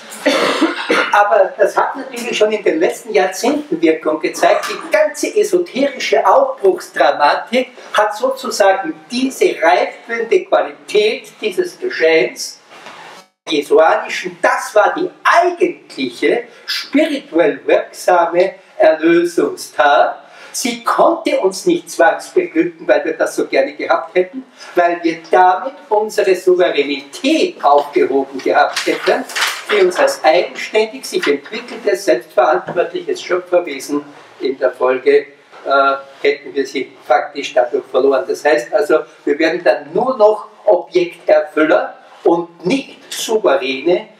Aber das hat natürlich schon in den letzten Jahrzehnten Wirkung gezeigt. Die ganze esoterische Aufbruchsdramatik hat sozusagen diese reifende Qualität dieses Geschehens, jesuanischen, das war die eigentliche spirituell wirksame Erlösungstat. Sie konnte uns nicht zwangsbeglücken, weil wir das so gerne gehabt hätten, weil wir damit unsere Souveränität aufgehoben gehabt hätten, die uns als eigenständig sich entwickeltes, selbstverantwortliches Schöpferwesen in der Folge äh, hätten wir sie faktisch dadurch verloren. Das heißt also, wir werden dann nur noch Objekterfüller und nicht souveräne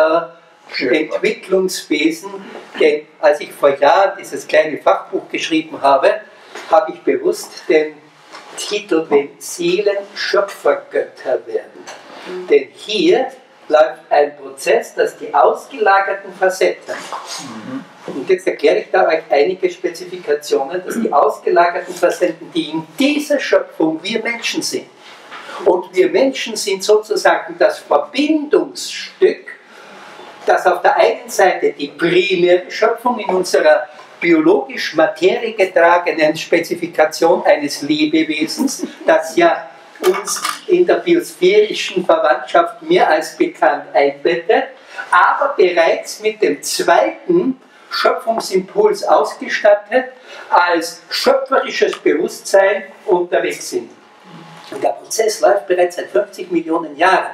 äh, Entwicklungswesen. Denn als ich vor Jahren dieses kleine Fachbuch geschrieben habe, habe ich bewusst den Titel "Wenn Seelen Schöpfergötter werden". Mhm. Denn hier läuft ein Prozess, dass die ausgelagerten Facetten, mhm. und jetzt erkläre ich da euch einige Spezifikationen, dass die ausgelagerten Facetten, die in dieser Schöpfung wir Menschen sind, und wir Menschen sind sozusagen das Verbindungsstück, das auf der einen Seite die primäre Schöpfung in unserer biologisch materiegetragenen Spezifikation eines Lebewesens, das ja uns in der biosphärischen Verwandtschaft mehr als bekannt einbettet, aber bereits mit dem zweiten Schöpfungsimpuls ausgestattet, als schöpferisches Bewusstsein unterwegs sind. Und der Prozess läuft bereits seit fünfzig Millionen Jahren.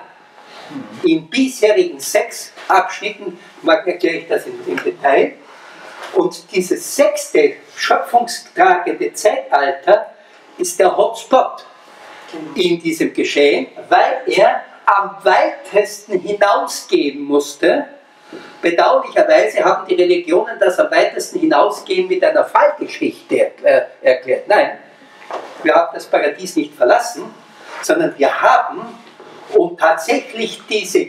In bisherigen sechs Abschnitten, mag erkläre ich das im, im Detail, und dieses sechste schöpfungstragende Zeitalter ist der Hotspot in diesem Geschehen, weil er am weitesten hinausgehen musste Bedauerlicherweise haben die Religionen das am weitesten hinausgehend mit einer Fallgeschichte äh, erklärt. Nein, wir haben das Paradies nicht verlassen, sondern wir haben, um tatsächlich diese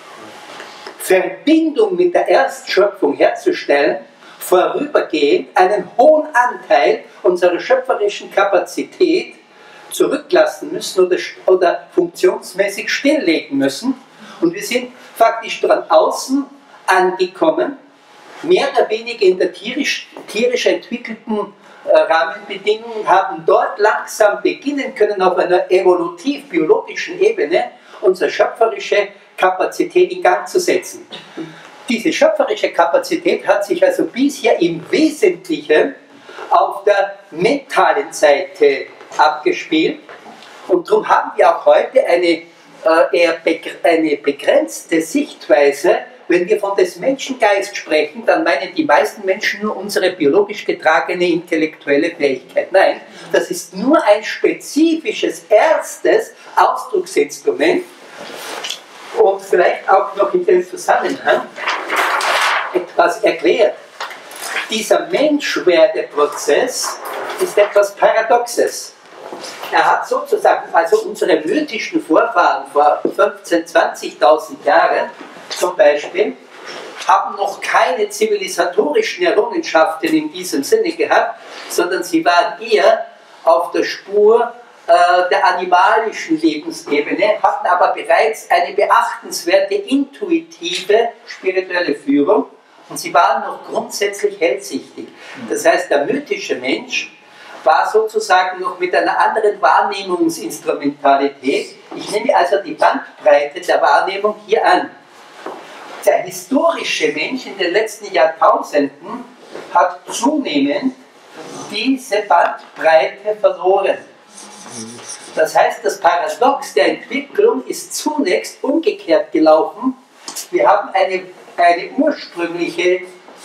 Verbindung mit der Erstschöpfung herzustellen, vorübergehend einen hohen Anteil unserer schöpferischen Kapazität zurücklassen müssen oder, oder funktionsmäßig stilllegen müssen. Und wir sind faktisch dran außen angekommen, mehr oder weniger in der tierisch, tierisch entwickelten äh, Rahmenbedingungen, haben dort langsam beginnen können, auf einer evolutiv-biologischen Ebene unsere schöpferische Kapazität in Gang zu setzen. Diese schöpferische Kapazität hat sich also bisher im Wesentlichen auf der mentalen Seite abgespielt, und darum haben wir auch heute eine, äh, eher eine begrenzte Sichtweise. Wenn wir von des Menschengeist sprechen, dann meinen die meisten Menschen nur unsere biologisch getragene intellektuelle Fähigkeit. Nein, das ist nur ein spezifisches, erstes Ausdrucksinstrument. Und vielleicht auch noch in dem Zusammenhang etwas erklärt. Dieser Menschwerdeprozess ist etwas Paradoxes. Er hat sozusagen, also unsere mythischen Vorfahren vor fünfzehntausend, zwanzigtausend Jahren zum Beispiel, haben noch keine zivilisatorischen Errungenschaften in diesem Sinne gehabt, sondern sie waren eher auf der Spur äh, der animalischen Lebensebene, hatten aber bereits eine beachtenswerte intuitive spirituelle Führung, und sie waren noch grundsätzlich hellsichtig. Das heißt, der mythische Mensch war sozusagen noch mit einer anderen Wahrnehmungsinstrumentalität. Ich nehme also die Bandbreite der Wahrnehmung hier an. Der historische Mensch in den letzten Jahrtausenden hat zunehmend diese Bandbreite verloren. Das heißt, das Paradox der Entwicklung ist zunächst umgekehrt gelaufen. Wir haben eine, eine ursprüngliche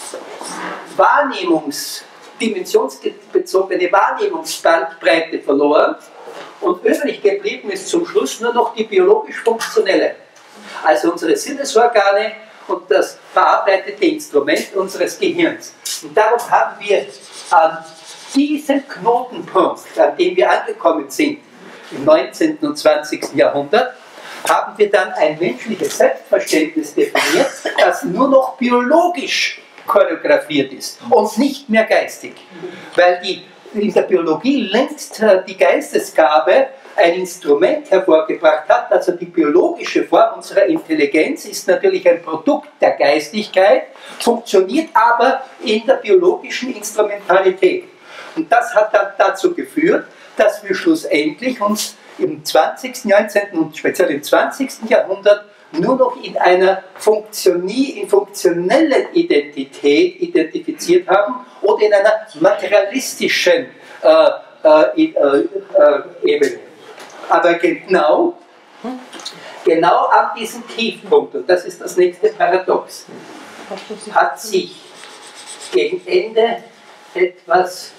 Wahrnehmungs- dimensionsbezogene Wahrnehmungsbandbreite verloren, und übrig geblieben ist zum Schluss nur noch die biologisch-funktionelle. Also unsere Sinnesorgane und das verarbeitete Instrument unseres Gehirns. Und darum haben wir an diesem Knotenpunkt, an dem wir angekommen sind, im neunzehnten und zwanzigsten Jahrhundert, haben wir dann ein menschliches Selbstverständnis definiert, das nur noch biologisch choreografiert ist und nicht mehr geistig. Weil die, in der Biologie längst die Geistesgabe ein Instrument hervorgebracht hat, also die biologische Form unserer Intelligenz ist natürlich ein Produkt der Geistigkeit, funktioniert aber in der biologischen Instrumentalität. Und das hat dann dazu geführt, dass wir schlussendlich uns im zwanzigsten, neunzehnten und speziell im zwanzigsten Jahrhundert nur noch in einer Funktionie, in funktionellen Identität identifiziert haben oder in einer materialistischen äh, äh, äh, äh, Ebene. Aber genau, genau an diesem Tiefpunkt, und das ist das nächste Paradox, hat sich gegen Ende etwas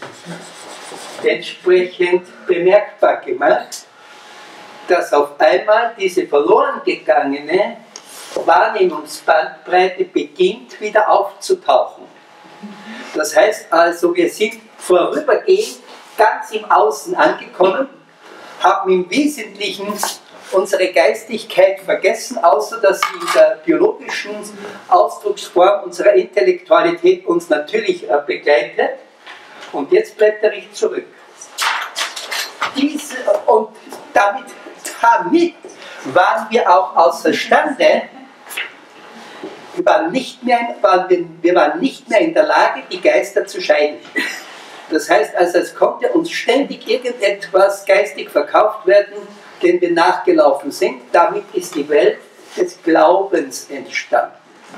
entsprechend bemerkbar gemacht, dass auf einmal diese verloren gegangene Wahrnehmungsbandbreite beginnt wieder aufzutauchen. Das heißt also, wir sind vorübergehend ganz im Außen angekommen, haben im Wesentlichen unsere Geistigkeit vergessen, außer dass sie in der biologischen Ausdrucksform unserer Intellektualität uns natürlich begleitet. Und jetzt bleibt der Richt zurück. Diese, und damit Damit waren wir auch außerstande, wir waren, nicht mehr, waren wir, wir waren nicht mehr in der Lage, die Geister zu scheiden. Das heißt also, es konnte uns ständig irgendetwas geistig verkauft werden, dem wir nachgelaufen sind. Damit ist die Welt des Glaubens entstanden.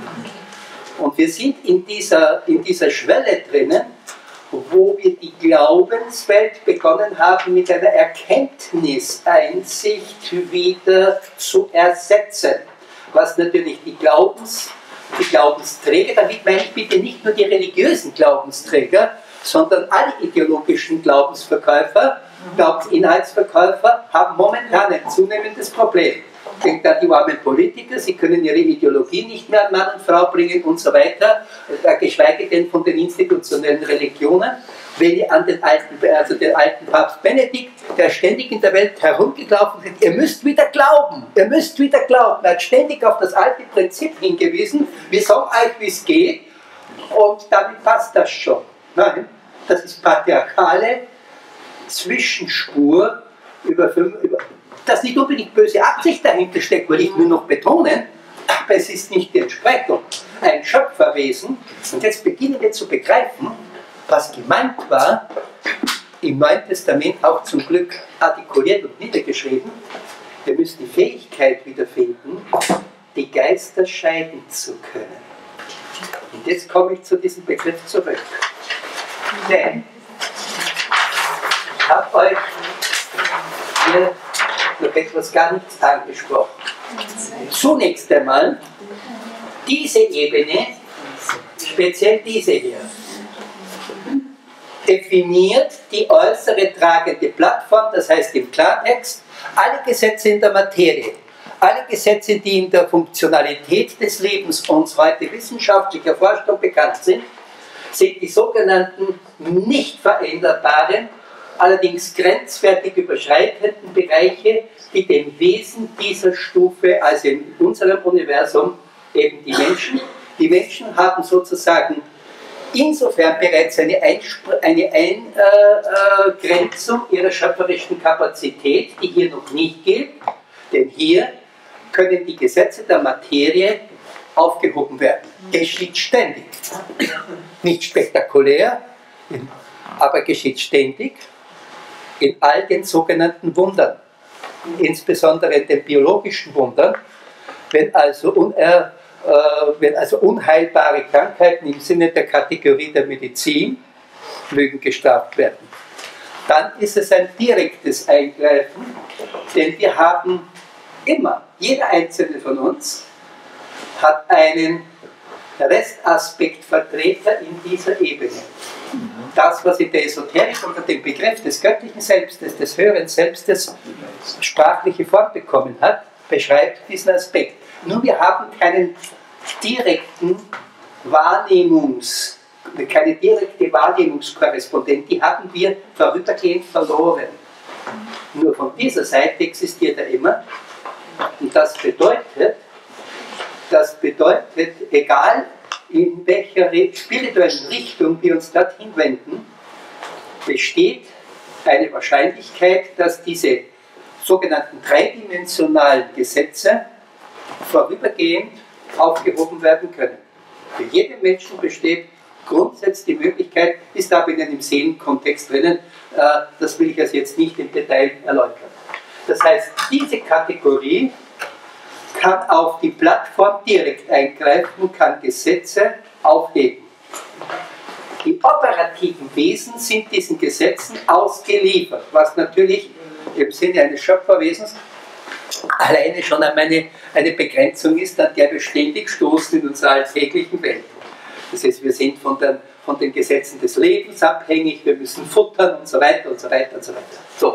Und wir sind in dieser, in dieser Schwelle drinnen, wo wir die Glaubenswelt begonnen haben, mit einer Erkenntniseinsicht wieder zu ersetzen. Was natürlich die, Glaubens, die Glaubensträger, damit meine ich bitte nicht nur die religiösen Glaubensträger, sondern alle ideologischen Glaubensverkäufer, Glaubensinhaltsverkäufer, haben momentan ein zunehmendes Problem. denkt an die armen Politiker, sie können ihre Ideologie nicht mehr an Mann und Frau bringen und so weiter, geschweige denn von den institutionellen Religionen. Wenn ihr an den alten, also den alten Papst Benedikt, der ständig in der Welt herumgelaufen ist, ihr müsst wieder glauben, ihr müsst wieder glauben. Er hat ständig auf das alte Prinzip hingewiesen, wir sagen euch, wie es geht, und damit passt das schon. Nein, das ist patriarchale Zwischenspur, über, fünf, über dass nicht unbedingt böse Absicht dahinter steckt, will ich nur noch betonen, aber es ist nicht die Entsprechung. Ein Schöpferwesen, und jetzt beginnen wir zu begreifen, was gemeint war, im Neuen Testament auch zum Glück artikuliert und niedergeschrieben. Wir müssen die Fähigkeit wiederfinden, die Geister scheiden zu können. Und jetzt komme ich zu diesem Begriff zurück. Denn ich habe euch hier noch etwas gar nichts angesprochen. Zunächst einmal, diese Ebene, speziell diese hier, definiert die äußere tragende Plattform, das heißt im Klartext, alle Gesetze in der Materie, alle Gesetze, die in der Funktionalität des Lebens uns heute wissenschaftlich erforscht und bekannt sind, sind die sogenannten nicht veränderbaren, allerdings grenzwertig überschreitenden Bereiche, die dem Wesen dieser Stufe, also in unserem Universum, eben die Menschen, die Menschen haben sozusagen insofern bereits eine, Einspr eine Eingrenzung ihrer schöpferischen Kapazität, die hier noch nicht gilt, denn hier können die Gesetze der Materie aufgehoben werden. Geschieht ständig. Nicht spektakulär, aber geschieht ständig in all den sogenannten Wundern, insbesondere in den biologischen Wundern, wenn also, uner, äh, wenn also unheilbare Krankheiten im Sinne der Kategorie der Medizin mögen gestraft werden. Dann ist es ein direktes Eingreifen, denn wir haben immer, jeder einzelne von uns hat einen Restaspektvertreter in dieser Ebene. Das, was in der Esoterik unter dem Begriff des göttlichen Selbstes, des höheren Selbstes sprachliche Form bekommen hat, beschreibt diesen Aspekt. Nur wir haben keinen direkten Wahrnehmungs, keine direkte Wahrnehmungskorrespondenz, die haben wir vorübergehend verloren. Nur von dieser Seite existiert er immer. Und das bedeutet, das bedeutet, egal in welcher spirituellen Richtung wir uns dorthin wenden, besteht eine Wahrscheinlichkeit, dass diese sogenannten dreidimensionalen Gesetze vorübergehend aufgehoben werden können. Für jeden Menschen besteht grundsätzlich die Möglichkeit, ist aber in einem Seelenkontext drinnen, das will ich also jetzt nicht im Detail erläutern. Das heißt, diese Kategorie kann auf die Plattform direkt eingreifen, kann Gesetze aufheben. Die operativen Wesen sind diesen Gesetzen ausgeliefert, was natürlich im Sinne eines Schöpferwesens alleine schon eine, eine Begrenzung ist, an der wir ständig stoßen in unserer alltäglichen Welt. Das heißt, wir sind von den, von den Gesetzen des Lebens abhängig, wir müssen futtern und so weiter und so weiter und so weiter. So.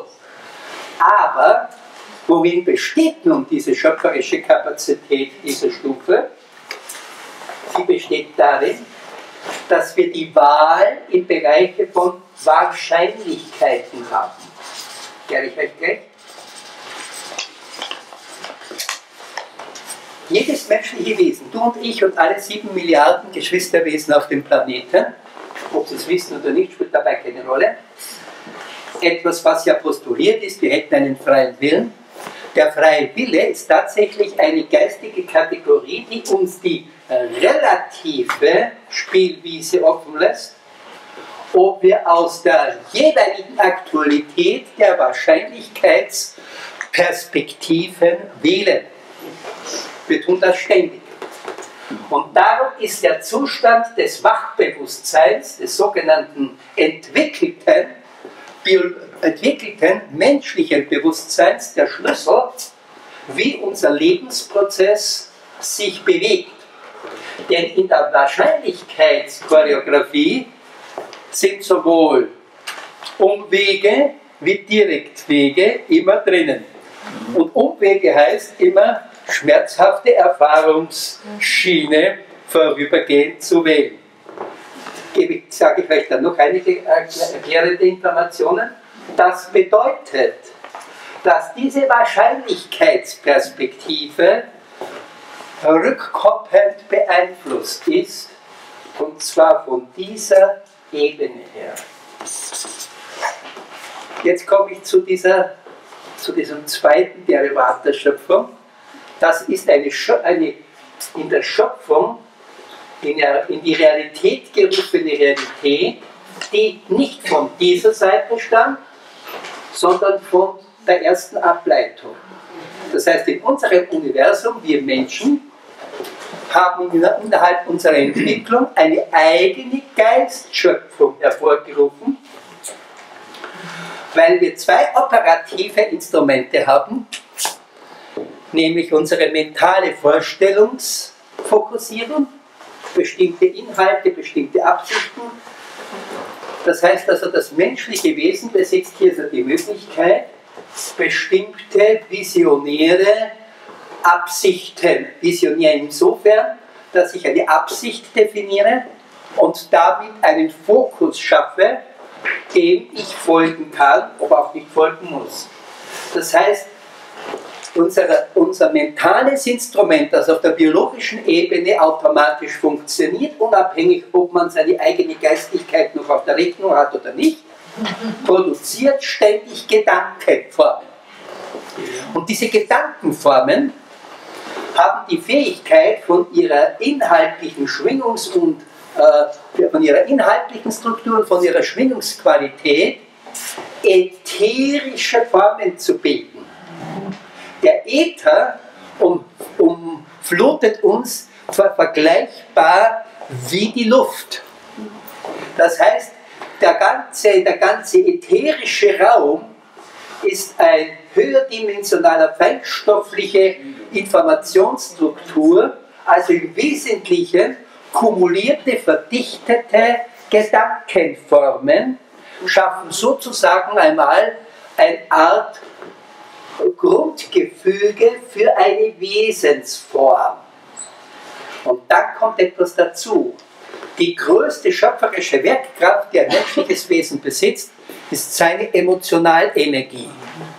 Aber worin besteht nun diese schöpferische Kapazität dieser Stufe? Sie besteht darin, dass wir die Wahl im Bereiche von Wahrscheinlichkeiten haben. Erkläre ich euch gleich. Jedes menschliche Wesen, du und ich und alle sieben Milliarden Geschwisterwesen auf dem Planeten, ob sie es wissen oder nicht, spielt dabei keine Rolle. Etwas, was ja postuliert ist, wir hätten einen freien Willen. Der freie Wille ist tatsächlich eine geistige Kategorie, die uns die relative Spielwiese offen lässt, ob wir aus der jeweiligen Aktualität der Wahrscheinlichkeitsperspektiven wählen. Wir tun das ständig. Und darum ist der Zustand des Wachbewusstseins, des sogenannten entwickelten, entwickelten menschlichen Bewusstseins der Schlüssel, wie unser Lebensprozess sich bewegt. Denn in der Wahrscheinlichkeitschoreografie sind sowohl Umwege wie Direktwege immer drinnen. Und Umwege heißt immer, schmerzhafte Erfahrungsschiene vorübergehend zu wählen. Sage ich euch dann noch einige erklärende Informationen. Das bedeutet, dass diese Wahrscheinlichkeitsperspektive rückkoppelnd beeinflusst ist, und zwar von dieser Ebene her. Jetzt komme ich zu, dieser, zu diesem zweiten Derivat der Schöpfung. Das ist eine, eine in der Schöpfung in, der, in die Realität gerufene Realität, die nicht von dieser Seite stammt, sondern von der ersten Ableitung. Das heißt, in unserem Universum, wir Menschen, haben innerhalb unserer Entwicklung eine eigene Geistschöpfung hervorgerufen, weil wir zwei operative Instrumente haben, nämlich unsere mentale Vorstellungsfokussierung, bestimmte Inhalte, bestimmte Absichten. Das heißt also, das menschliche Wesen besitzt hier so die Möglichkeit, bestimmte visionäre Absichten, visionär insofern, dass ich eine Absicht definiere und damit einen Fokus schaffe, dem ich folgen kann, aber auch nicht folgen muss. Das heißt, unser, unser mentales Instrument, das auf der biologischen Ebene automatisch funktioniert, unabhängig, ob man seine eigene Geistlichkeit noch auf der Rechnung hat oder nicht, produziert ständig Gedankenformen. Und diese Gedankenformen haben die Fähigkeit, von ihrer inhaltlichen Schwingungs- und äh, von ihrer inhaltlichen Struktur und von ihrer Schwingungsqualität ätherische Formen zu bilden. Der Äther um, umflutet uns vergleichbar wie die Luft. Das heißt, der ganze, der ganze ätherische Raum ist eine höherdimensionale, feinstoffliche Informationsstruktur, also im Wesentlichen kumulierte, verdichtete Gedankenformen, schaffen sozusagen einmal eine Art Grundgefüge für eine Wesensform. Und dann kommt etwas dazu. Die größte schöpferische Werkkraft, die ein menschliches Wesen besitzt, ist seine Emotionalenergie.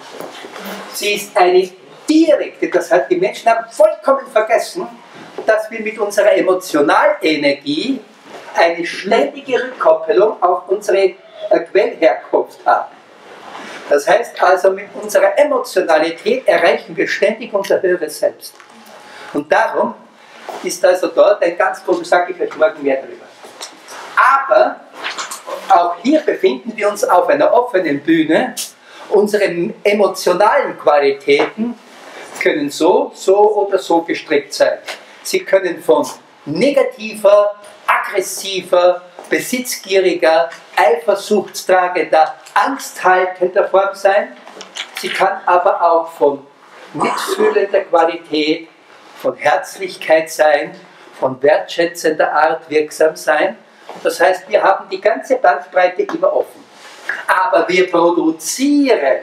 Sie ist eine direkte, das heißt, die Menschen haben vollkommen vergessen, dass wir mit unserer Emotionalenergie eine ständige Rückkoppelung auf unsere Quellherkunft haben. Das heißt also, mit unserer Emotionalität erreichen wir ständig unser höheres Selbst. Und darum ist also dort ein ganz großes, sage ich euch morgen mehr darüber. Aber auch hier befinden wir uns auf einer offenen Bühne. Unsere emotionalen Qualitäten können so, so oder so gestrickt sein. Sie können von negativer, aggressiver, besitzgieriger, eifersuchtstragender, angsthaltender Form sein. Sie kann aber auch von mitfühlender Qualität, von Herzlichkeit sein, von wertschätzender Art wirksam sein. Das heißt, wir haben die ganze Bandbreite immer offen. Aber wir produzieren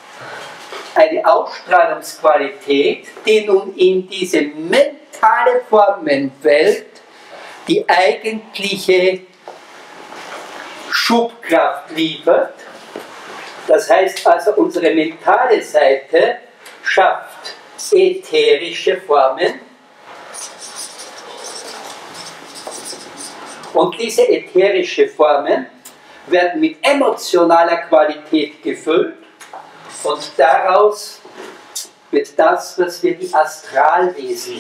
eine Ausstrahlungsqualität, die nun in diese mentale Formenwelt die eigentliche Schubkraft liefert. Das heißt also, unsere mentale Seite schafft ätherische Formen. Und diese ätherischen Formen werden mit emotionaler Qualität gefüllt und daraus wird das, was wir die Astralwesen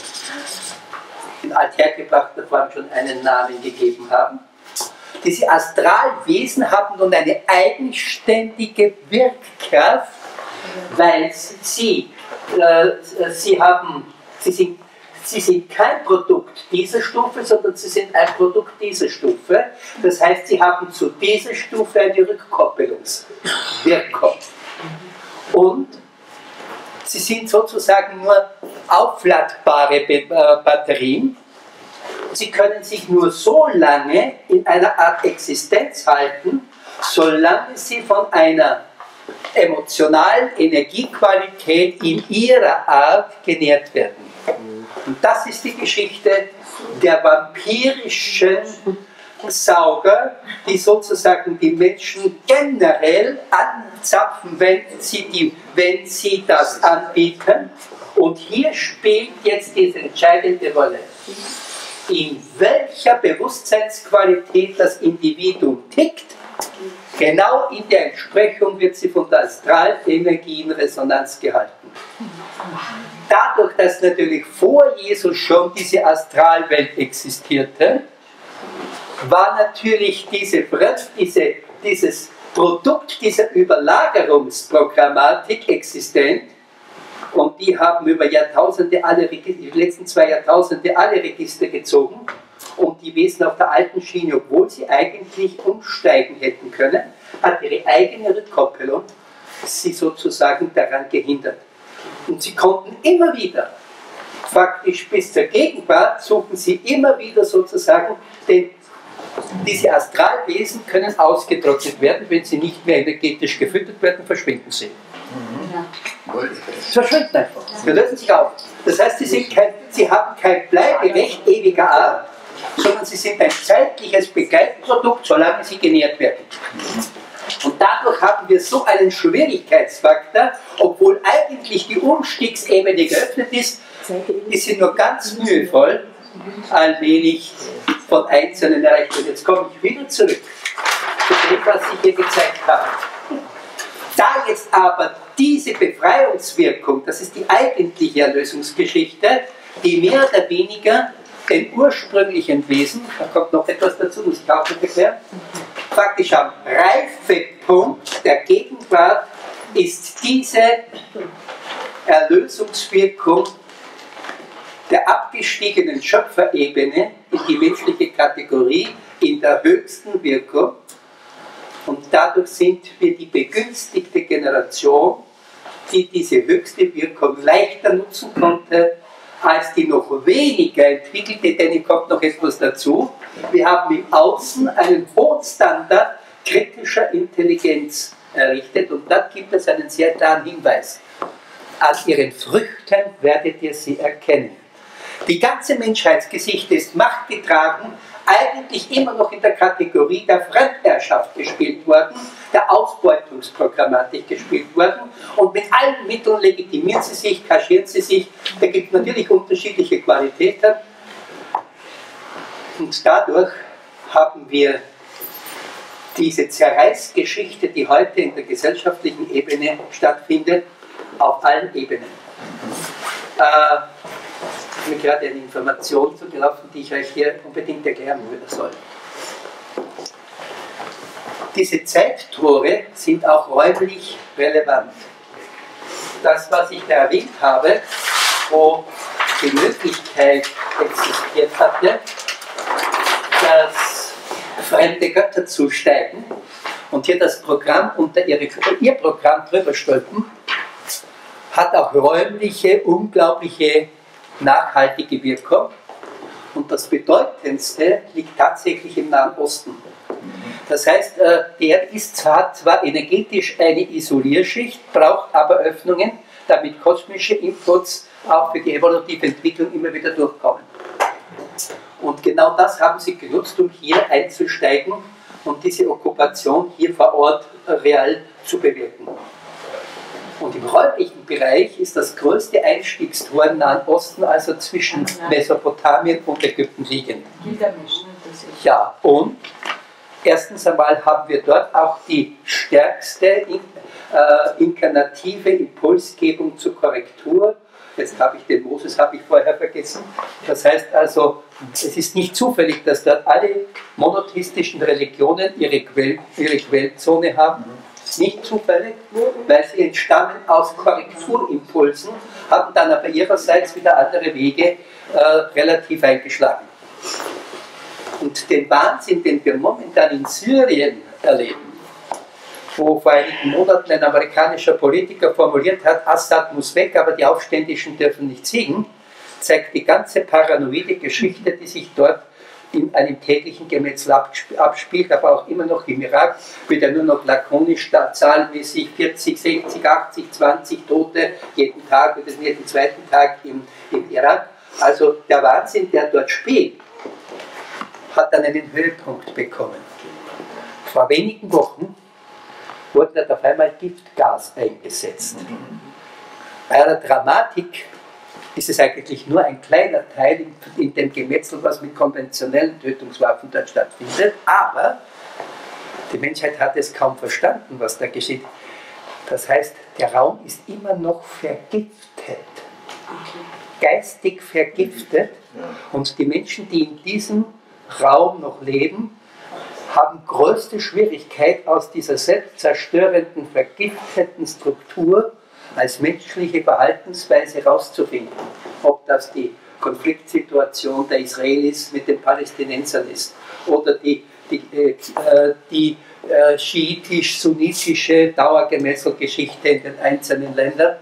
in althergebrachter Form schon einen Namen gegeben haben. Diese Astralwesen haben nun eine eigenständige Wirkkraft, weil sie, äh, sie, haben, sie, sind, sie sind kein Produkt dieser Stufe, sondern sie sind ein Produkt dieser Stufe. Das heißt, sie haben zu dieser Stufe eine Rückkoppelungswirkung. Und sie sind sozusagen nur aufladbare Batterien. Sie können sich nur so lange in einer Art Existenz halten, solange sie von einer emotionalen Energiequalität in ihrer Art genährt werden. Und das ist die Geschichte der vampirischen Sauger, die sozusagen die Menschen generell anzapfen, wenn sie, die, wenn sie das anbieten. Und hier spielt jetzt diese entscheidende Rolle. In welcher Bewusstseinsqualität das Individuum tickt, genau in der Entsprechung wird sie von der Astralenergie in Resonanz gehalten. Dadurch, dass natürlich vor Jesus schon diese Astralwelt existierte, war natürlich diese, diese, dieses Produkt dieser Überlagerungsprogrammatik existent. Und die haben über Jahrtausende, alle, die letzten zwei Jahrtausende alle Register gezogen und die Wesen auf der alten Schiene, obwohl sie eigentlich umsteigen hätten können, hat ihre eigene Rückkoppelung sie sozusagen daran gehindert. Und sie konnten immer wieder, faktisch bis zur Gegenwart, suchen sie immer wieder sozusagen, denn diese Astralwesen können ausgetrocknet werden, wenn sie nicht mehr energetisch gefüttert werden, verschwinden sie. Sie verschwinden einfach. Sie lösen sich auf. Das heißt, sie, sind kein, sie haben kein Bleiberecht ewiger Art, sondern sie sind ein zeitliches Begleitprodukt, solange sie genährt werden. Und dadurch haben wir so einen Schwierigkeitsfaktor, obwohl eigentlich die Umstiegsebene geöffnet ist, ist sie nur ganz mühevoll allmählich von Einzelnen erreicht. Und jetzt komme ich wieder zurück zu dem, was ich hier gezeigt habe. Da jetzt aber diese Befreiungswirkung, das ist die eigentliche Erlösungsgeschichte, die mehr oder weniger den ursprünglichen Wesen, da kommt noch etwas dazu, muss ich auch noch erklären, faktisch am Reifepunkt der Gegenwart ist diese Erlösungswirkung der abgestiegenen Schöpferebene in die menschliche Kategorie in der höchsten Wirkung. Und dadurch sind wir die begünstigte Generation, die diese höchste Wirkung leichter nutzen konnte als die noch weniger entwickelte, denn hier kommt noch etwas dazu. Wir haben im Außen einen hohen Standard kritischer Intelligenz errichtet und dort gibt es einen sehr klaren Hinweis. An ihren Früchten werdet ihr sie erkennen. Die ganze Menschheitsgeschichte ist machtgetragen, eigentlich immer noch in der Kategorie der Fremdherrschaft gespielt worden, der Ausbeutungsprogrammatik gespielt worden und mit allen Mitteln legitimieren sie sich, kaschieren sie sich. Da gibt es natürlich unterschiedliche Qualitäten und dadurch haben wir diese Zerreißgeschichte, die heute in der gesellschaftlichen Ebene stattfindet, auf allen Ebenen. Äh, Ich habe mir gerade eine Information zugelaufen, die ich euch hier unbedingt erklären soll. Diese Zeittore sind auch räumlich relevant. Das, was ich da erwähnt habe, wo die Möglichkeit existiert hatte, dass fremde Götter zusteigen und hier das Programm unter ihre, ihr Programm drüber stülpen, hat auch räumliche, unglaubliche nachhaltige Wirkung und das Bedeutendste liegt tatsächlich im Nahen Osten. Das heißt, die Erde ist zwar, zwar energetisch eine Isolierschicht, braucht aber Öffnungen, damit kosmische Inputs auch für die evolutive Entwicklung immer wieder durchkommen. Und genau das haben sie genutzt, um hier einzusteigen und diese Okkupation hier vor Ort real zu bewirken. Und im räumlichen Bereich ist das größte Einstiegstor im Nahen Osten, also zwischen Mesopotamien und Ägypten liegend. Ja, und erstens einmal haben wir dort auch die stärkste in, äh, inkarnative Impulsgebung zur Korrektur. Jetzt habe ich den Moses, habe ich vorher vergessen. Das heißt also, es ist nicht zufällig, dass dort alle monotheistischen Religionen ihre, Quell, ihre Quellzone haben. Nicht zufällig, weil sie entstammen aus Korrekturimpulsen, haben dann aber ihrerseits wieder andere Wege äh, relativ eingeschlagen. Und den Wahnsinn, den wir momentan in Syrien erleben, wo vor einigen Monaten ein amerikanischer Politiker formuliert hat, Assad muss weg, aber die Aufständischen dürfen nicht siegen, zeigt die ganze paranoide Geschichte, die sich dort in einem täglichen Gemetzel abspielt, aber auch immer noch im Irak wird ja nur noch lakonisch zahlenmäßig vierzig, sechzig, achtzig, zwanzig Tote jeden Tag oder jeden zweiten Tag im, im Irak. Also der Wahnsinn, der dort spielt, hat dann einen Höhepunkt bekommen. Vor wenigen Wochen wurde dort auf einmal Giftgas eingesetzt. Bei einer Dramatik ist es eigentlich nur ein kleiner Teil in, in dem Gemetzel, was mit konventionellen Tötungswaffen dort stattfindet, aber die Menschheit hat es kaum verstanden, was da geschieht. Das heißt, der Raum ist immer noch vergiftet, geistig vergiftet, und die Menschen, die in diesem Raum noch leben, haben größte Schwierigkeit, aus dieser selbstzerstörenden, vergifteten Struktur als menschliche Verhaltensweise herauszufinden. Ob das die Konfliktsituation der Israelis mit den Palästinensern ist oder die, die, äh, die äh, schiitisch-sunnitische Dauergemesselgeschichte in den einzelnen Ländern.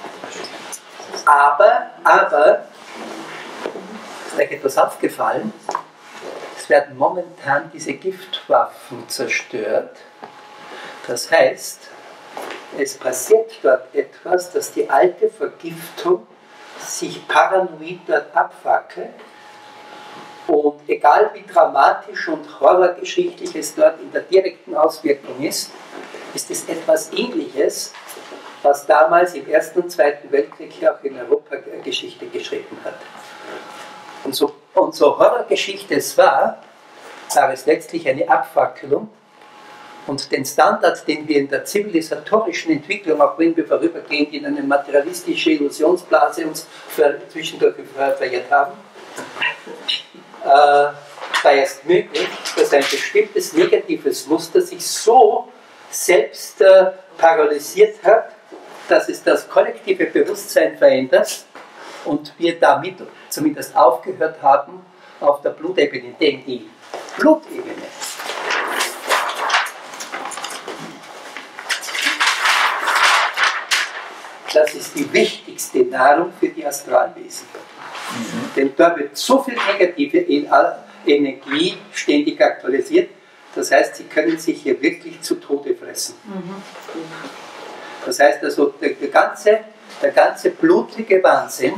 Aber, aber, ist euch etwas aufgefallen? Es werden momentan diese Giftwaffen zerstört. Das heißt, es passiert dort etwas, dass die alte Vergiftung sich paranoid dort abfackelt, und egal wie dramatisch und horrorgeschichtlich es dort in der direkten Auswirkung ist, ist es etwas Ähnliches, was damals im Ersten und Zweiten Weltkrieg auch in Europa Geschichte geschrieben hat. Und so, und so Horrorgeschichte es war, war es letztlich eine Abfackelung. Und den Standard, den wir in der zivilisatorischen Entwicklung, auch wenn wir vorübergehend in eine materialistische Illusionsblase uns für, zwischendurch verirrt haben, äh, war erst möglich, dass ein bestimmtes negatives Muster sich so selbst äh, paralysiert hat, dass es das kollektive Bewusstsein verändert und wir damit zumindest aufgehört haben, auf der Blutebene, denn die Blutebene, das ist die wichtigste Nahrung für die Astralwesen. Mhm. Denn da wird so viel negative Energie ständig aktualisiert, das heißt, sie können sich hier wirklich zu Tode fressen. Mhm. Das heißt also, der, der, ganze, der ganze blutige Wahnsinn,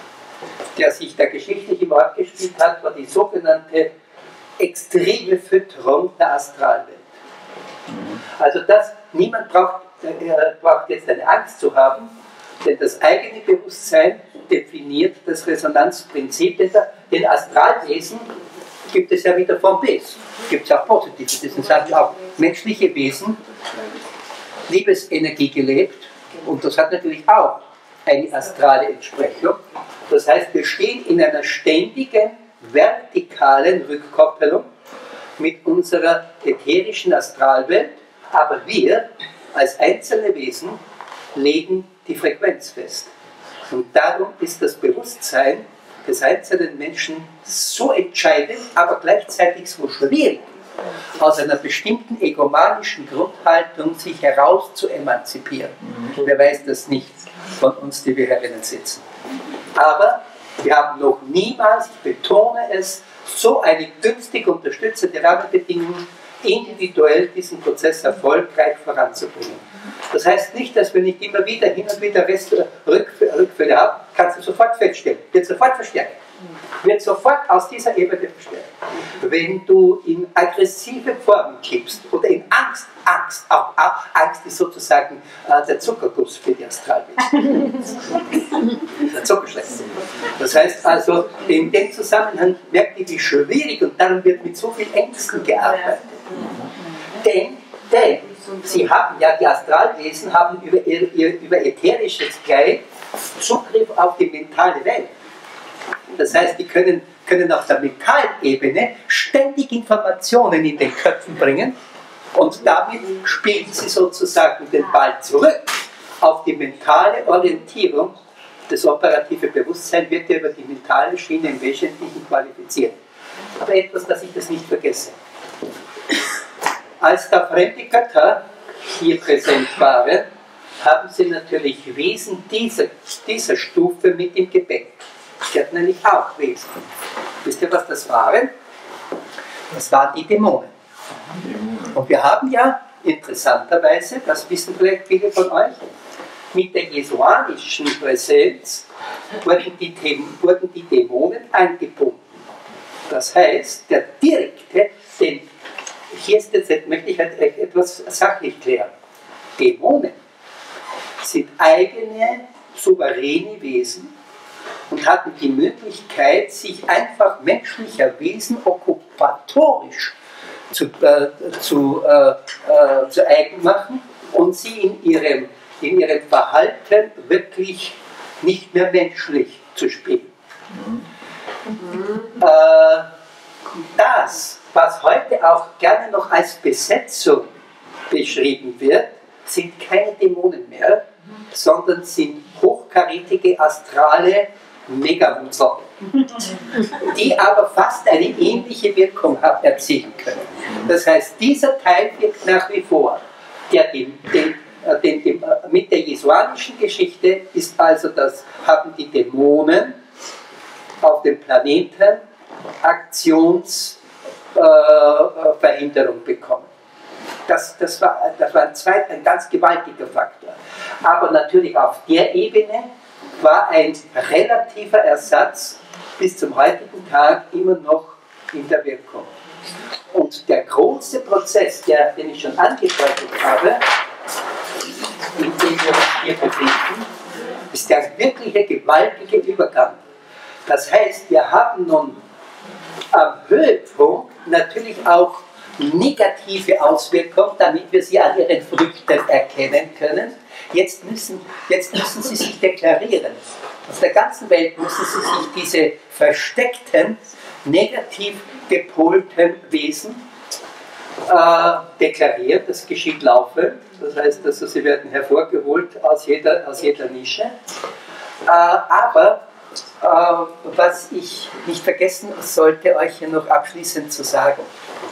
der sich da geschichtlich im Ort gespielt hat, war die sogenannte extreme Fütterung der Astralwelt. Mhm. Also das, niemand braucht, äh, braucht jetzt eine Angst zu haben, denn das eigene Bewusstsein definiert das Resonanzprinzip, denn den Astralwesen gibt es ja wieder vom bis. Gibt es auch positive, das sind auch menschliche Wesen, Liebesenergie gelebt, und das hat natürlich auch eine astrale Entsprechung. Das heißt, wir stehen in einer ständigen, vertikalen Rückkoppelung mit unserer ätherischen Astralwelt, aber wir als einzelne Wesen legen die Frequenz fest. Und darum ist das Bewusstsein des einzelnen Menschen so entscheidend, aber gleichzeitig so schwierig, aus einer bestimmten egomanischen Grundhaltung sich heraus zu emanzipieren. Mhm. Wer weiß das nicht von uns, die wir herinnen sitzen. Aber wir haben noch niemals, ich betone es, so eine günstig unterstützende Rahmenbedingung, individuell diesen Prozess erfolgreich voranzubringen. Das heißt nicht, dass wir nicht immer wieder hin und wieder Rest, Rückfälle haben, kannst du sofort feststellen, wird sofort verstärkt, wird sofort aus dieser Ebene verstärkt. Wenn du in aggressive Formen kippst oder in Angst, Angst, auch, auch Angst ist sozusagen äh, der Zuckerguss für die Astralwesen. Der Zuckerschleß. Das heißt also, in dem Zusammenhang merkt ihr, wie schwierig, und darum wird mit so viel Ängsten gearbeitet. Denn, denn sie haben ja, die Astralwesen haben über, ihr, ihr, über ätherisches Kleid Zugriff auf die mentale Welt. Das heißt, die können, können auf der Mentalebene ständig Informationen in den Köpfen bringen, und damit spielen sie sozusagen den Ball zurück auf die mentale Orientierung. Das operative Bewusstsein wird ja über die mentale Schiene im Wesentlichen qualifiziert. Aber etwas, dass ich das nicht vergesse. Als da fremde Götter hier präsent waren, haben sie natürlich Wesen dieser, dieser Stufe mit im Gepäck. Sie hatten nämlich auch Wesen. Wisst ihr, was das waren? Das waren die Dämonen. Und wir haben ja interessanterweise, das wissen vielleicht viele von euch, mit der jesuanischen Präsenz wurden die, wurden die Dämonen angebunden. Das heißt, der direkte, den, hier ist jetzt, möchte ich halt etwas sachlich klären. Dämonen sind eigene, souveräne Wesen und hatten die Möglichkeit, sich einfach menschlicher Wesen okkupatorisch zu, äh, zu, äh, äh, zu eigen machen und sie in ihrem, in ihrem Verhalten wirklich nicht mehr menschlich zu spielen. Mhm. Äh, das, was heute auch gerne noch als Besetzung beschrieben wird, sind keine Dämonen mehr, sondern sind hochkarätige astrale Megawuzel, die aber fast eine ähnliche Wirkung erzielen können. Das heißt, dieser Teil wirkt nach wie vor. Der, den, den, den, den, mit der jesuanischen Geschichte ist also das, haben die Dämonen auf dem Planeten Aktionsverhinderung äh, bekommen. Das, das, war, das war ein, zweit, ein ganz gewaltiger Faktor. Aber natürlich auf der Ebene war ein relativer Ersatz bis zum heutigen Tag immer noch in der Wirkung. Und der große Prozess, der, den ich schon angedeutet habe, in dem wir uns hier befinden, ist der wirkliche gewaltige Übergang. Das heißt, wir haben nun am Höhepunkt natürlich auch negative Auswirkungen, damit wir sie an ihren Früchten erkennen können. Jetzt müssen, jetzt müssen sie sich deklarieren. Auf der ganzen Welt müssen sie sich diese versteckten, negativ gepolten Wesen äh, deklarieren. Das geschieht laufend. Das heißt, also, sie werden hervorgeholt aus jeder, aus jeder Nische. Äh, aber äh, was ich nicht vergessen sollte, euch hier noch abschließend zu sagen.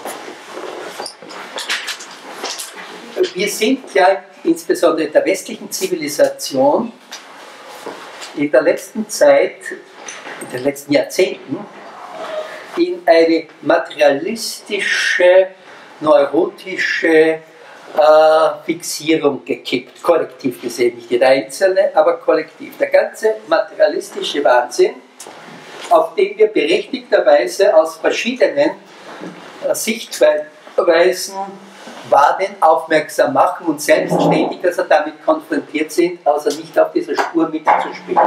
Wir sind ja insbesondere in der westlichen Zivilisation in der letzten Zeit, in den letzten Jahrzehnten, in eine materialistische, neurotische äh, Fixierung gekippt, kollektiv gesehen, nicht jeder Einzelne, aber kollektiv. Der ganze materialistische Wahnsinn, auf den wir berechtigterweise aus verschiedenen äh, Sichtweisen warnen, aufmerksam machen und selbstständig, dass er damit konfrontiert sind, also nicht auf dieser Spur mitzuspielen.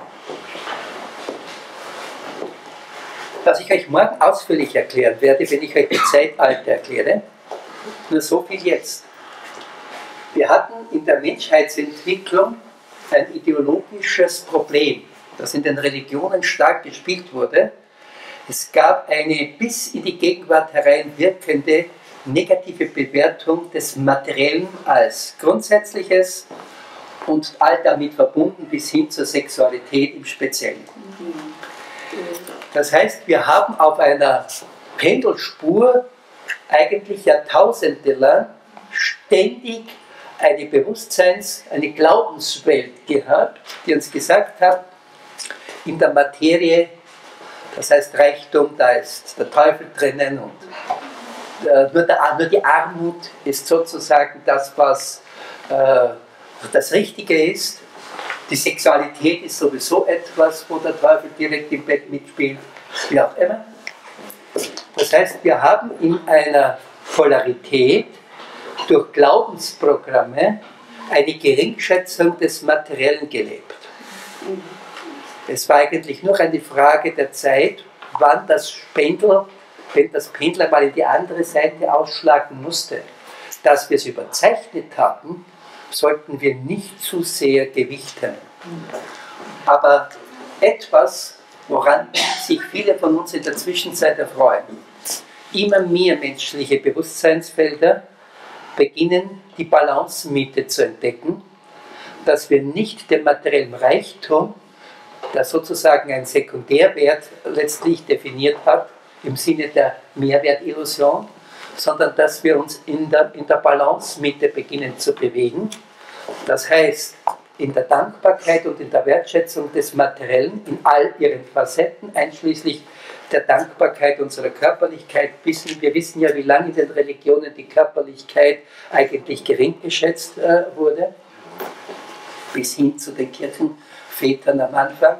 Was ich euch morgen ausführlich erklären werde, wenn ich euch die Zeitalter erkläre, nur so viel jetzt. Wir hatten in der Menschheitsentwicklung ein ideologisches Problem, das in den Religionen stark gespielt wurde. Es gab eine bis in die Gegenwart herein wirkende negative Bewertung des Materiellen als Grundsätzliches und all damit verbunden bis hin zur Sexualität im Speziellen. Das heißt, wir haben auf einer Pendelspur eigentlich Jahrtausende lang ständig eine Bewusstseins-, eine Glaubenswelt gehabt, die uns gesagt hat, in der Materie, das heißt Reichtum, da ist der Teufel drinnen und Nur, der, nur die Armut ist sozusagen das, was äh, das Richtige ist. Die Sexualität ist sowieso etwas, wo der Teufel direkt im Bett mitspielt, wie auch immer. Das heißt, wir haben in einer Polarität durch Glaubensprogramme eine Geringschätzung des Materiellen gelebt. Es war eigentlich nur eine Frage der Zeit, wann das Pendel wenn das Pendel mal in die andere Seite ausschlagen musste. Dass wir es überzeichnet hatten, sollten wir nicht zu sehr gewichten. Aber etwas, woran sich viele von uns in der Zwischenzeit erfreuen, immer mehr menschliche Bewusstseinsfelder beginnen die Balancenmiete zu entdecken, dass wir nicht den materiellen Reichtum, der sozusagen einen Sekundärwert letztlich definiert hat, im Sinne der Mehrwertillusion, sondern dass wir uns in der, in der Balance-Mitte beginnen zu bewegen. Das heißt, in der Dankbarkeit und in der Wertschätzung des Materiellen in all ihren Facetten, einschließlich der Dankbarkeit unserer Körperlichkeit wissen. Wir wissen ja, wie lange in den Religionen die Körperlichkeit eigentlich gering geschätzt äh, wurde, bis hin zu den Kirchenvätern am Anfang.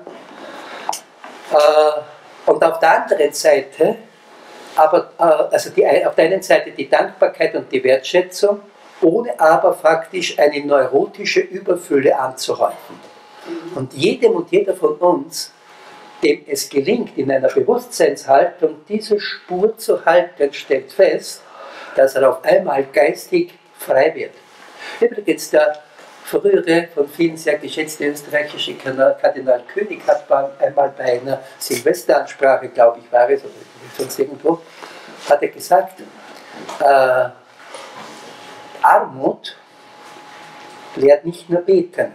Äh, und auf der anderen Seite, aber, äh, also die, auf der einen Seite die Dankbarkeit und die Wertschätzung, ohne aber faktisch eine neurotische Überfülle anzuhäufen. Und jedem und jeder von uns, dem es gelingt, in einer Bewusstseinshaltung diese Spur zu halten, stellt fest, dass er auf einmal geistig frei wird. Übrigens, der frühere, von vielen sehr geschätzte österreichische Kardinal König hat einmal bei einer Silvesteransprache, glaube ich, war es, oder sonst irgendwo, hat er gesagt, äh, Armut lehrt nicht nur beten,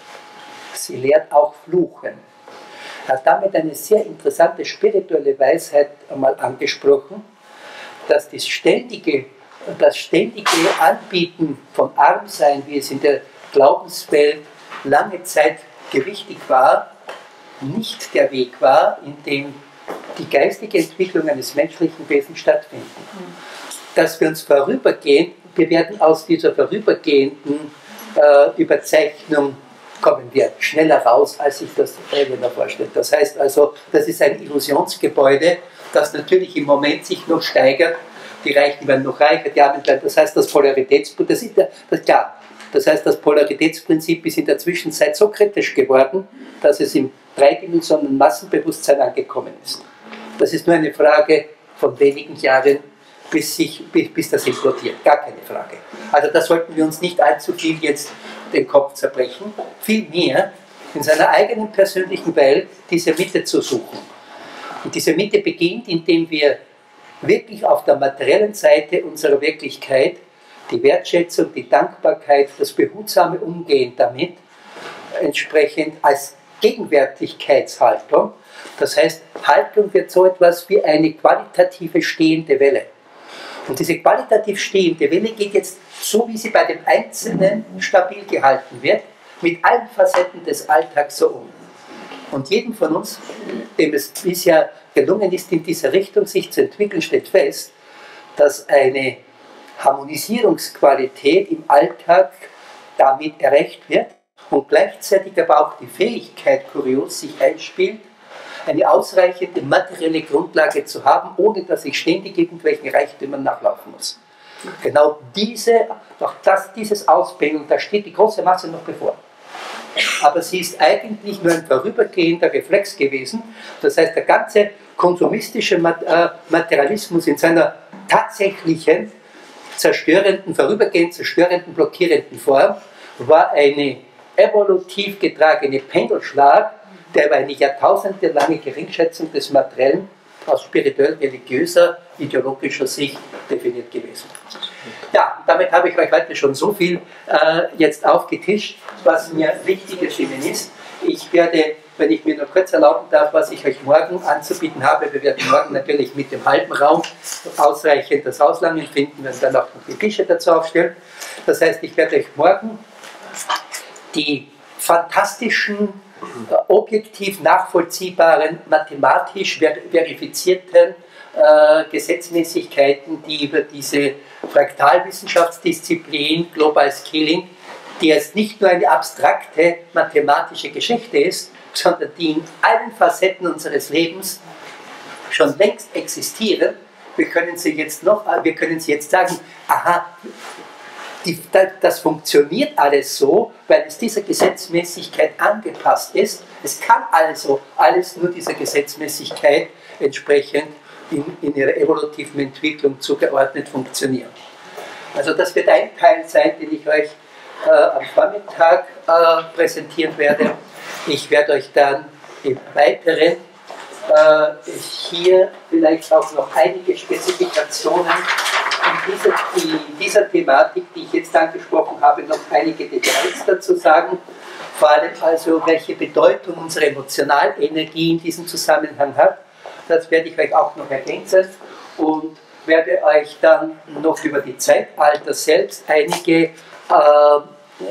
sie lehrt auch fluchen. Er hat damit eine sehr interessante spirituelle Weisheit einmal angesprochen, dass das ständige, das ständige Anbieten von Armsein, wie es in der Glaubenswelt lange Zeit gewichtig war, nicht der Weg war, in dem die geistige Entwicklung eines menschlichen Wesens stattfindet. Dass wir uns vorübergehend, wir werden aus dieser vorübergehenden äh, Überzeichnung kommen wir schneller raus, als sich das Elena vorstellt. Das heißt also, das ist ein Illusionsgebäude, das natürlich im Moment sich noch steigert. Die Reichen werden noch reicher, die Armen bleiben. Das heißt, das Polaritätsprinzip, das ist, das ist klar. Das heißt, das Polaritätsprinzip ist in der Zwischenzeit so kritisch geworden, dass es im dreidimensionalen Massenbewusstsein angekommen ist. Das ist nur eine Frage von wenigen Jahren, bis, sich, bis, bis das implodiert. Gar keine Frage. Also da sollten wir uns nicht allzu viel jetzt den Kopf zerbrechen, vielmehr in seiner eigenen persönlichen Welt diese Mitte zu suchen. Und diese Mitte beginnt, indem wir wirklich auf der materiellen Seite unserer Wirklichkeit die Wertschätzung, die Dankbarkeit, das behutsame Umgehen damit entsprechend als Gegenwärtigkeitshaltung, das heißt, Haltung wird so etwas wie eine qualitative stehende Welle. Und diese qualitativ stehende Welle geht jetzt, so wie sie bei dem Einzelnen stabil gehalten wird, mit allen Facetten des Alltags so um. Und jedem von uns, dem es bisher gelungen ist, in dieser Richtung sich zu entwickeln, steht fest, dass eine Harmonisierungsqualität im Alltag damit erreicht wird und gleichzeitig aber auch die Fähigkeit, kurios sich einspielt, eine ausreichende materielle Grundlage zu haben, ohne dass ich ständig irgendwelchen Reichtümern nachlaufen muss. Genau diese, auch das, dieses Ausbilden, da steht die große Masse noch bevor. Aber sie ist eigentlich nur ein vorübergehender Reflex gewesen. Das heißt, der ganze konsumistische Materialismus in seiner tatsächlichen, zerstörenden, vorübergehend zerstörenden, blockierenden Form war eine evolutiv getragene Pendelschlag, der über eine jahrtausendelange Geringschätzung des Materiellen aus spirituell-religiöser, ideologischer Sicht definiert gewesen. Ja, damit habe ich euch heute schon so viel äh, jetzt aufgetischt, was mir wichtig erschienen ist. Ich werde, wenn ich mir noch kurz erlauben darf, was ich euch morgen anzubieten habe, wir werden morgen natürlich mit dem halben Raum ausreichend das Auslangen finden, werden dann auch noch die Tische dazu aufstellen. Das heißt, ich werde euch morgen die fantastischen, objektiv nachvollziehbaren, mathematisch ver verifizierten äh, Gesetzmäßigkeiten, die über diese Fraktalwissenschaftsdisziplin Global Scaling, die jetzt nicht nur eine abstrakte mathematische Geschichte ist, sondern die in allen Facetten unseres Lebens schon längst existieren. Wir können sie jetzt noch, wir können sie jetzt sagen, aha, Die, das funktioniert alles so, weil es dieser Gesetzmäßigkeit angepasst ist. Es kann also alles nur dieser Gesetzmäßigkeit entsprechend in, in ihrer evolutiven Entwicklung zugeordnet funktionieren. Also das wird ein Teil sein, den ich euch äh, am Vormittag äh, präsentieren werde. Ich werde euch dann im Weiteren äh, hier vielleicht auch noch einige Spezifikationen in dieser, in dieser Thematik, die ich jetzt angesprochen habe, noch einige Details dazu sagen. Vor allem also, welche Bedeutung unsere Emotionalenergie in diesem Zusammenhang hat. Das werde ich euch auch noch ergänzen und werde euch dann noch über die Zeitalter selbst einige äh, äh,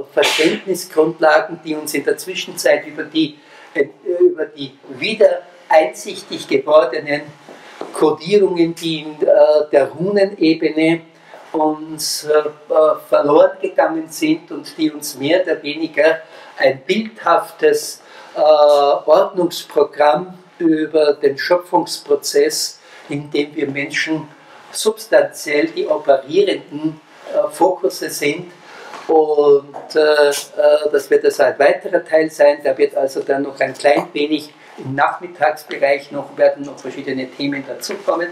Verständnisgrundlagen, die uns in der Zwischenzeit über die, äh, über die Wieder einsichtig gewordenen Kodierungen, die in äh, der Runenebene uns äh, verloren gegangen sind und die uns mehr oder weniger ein bildhaftes äh, Ordnungsprogramm über den Schöpfungsprozess, in dem wir Menschen substanziell die operierenden äh, Fokusse sind. Und äh, äh, das wird also ein weiterer Teil sein, da wird also dann noch ein klein wenig im Nachmittagsbereich noch, werden noch verschiedene Themen dazukommen.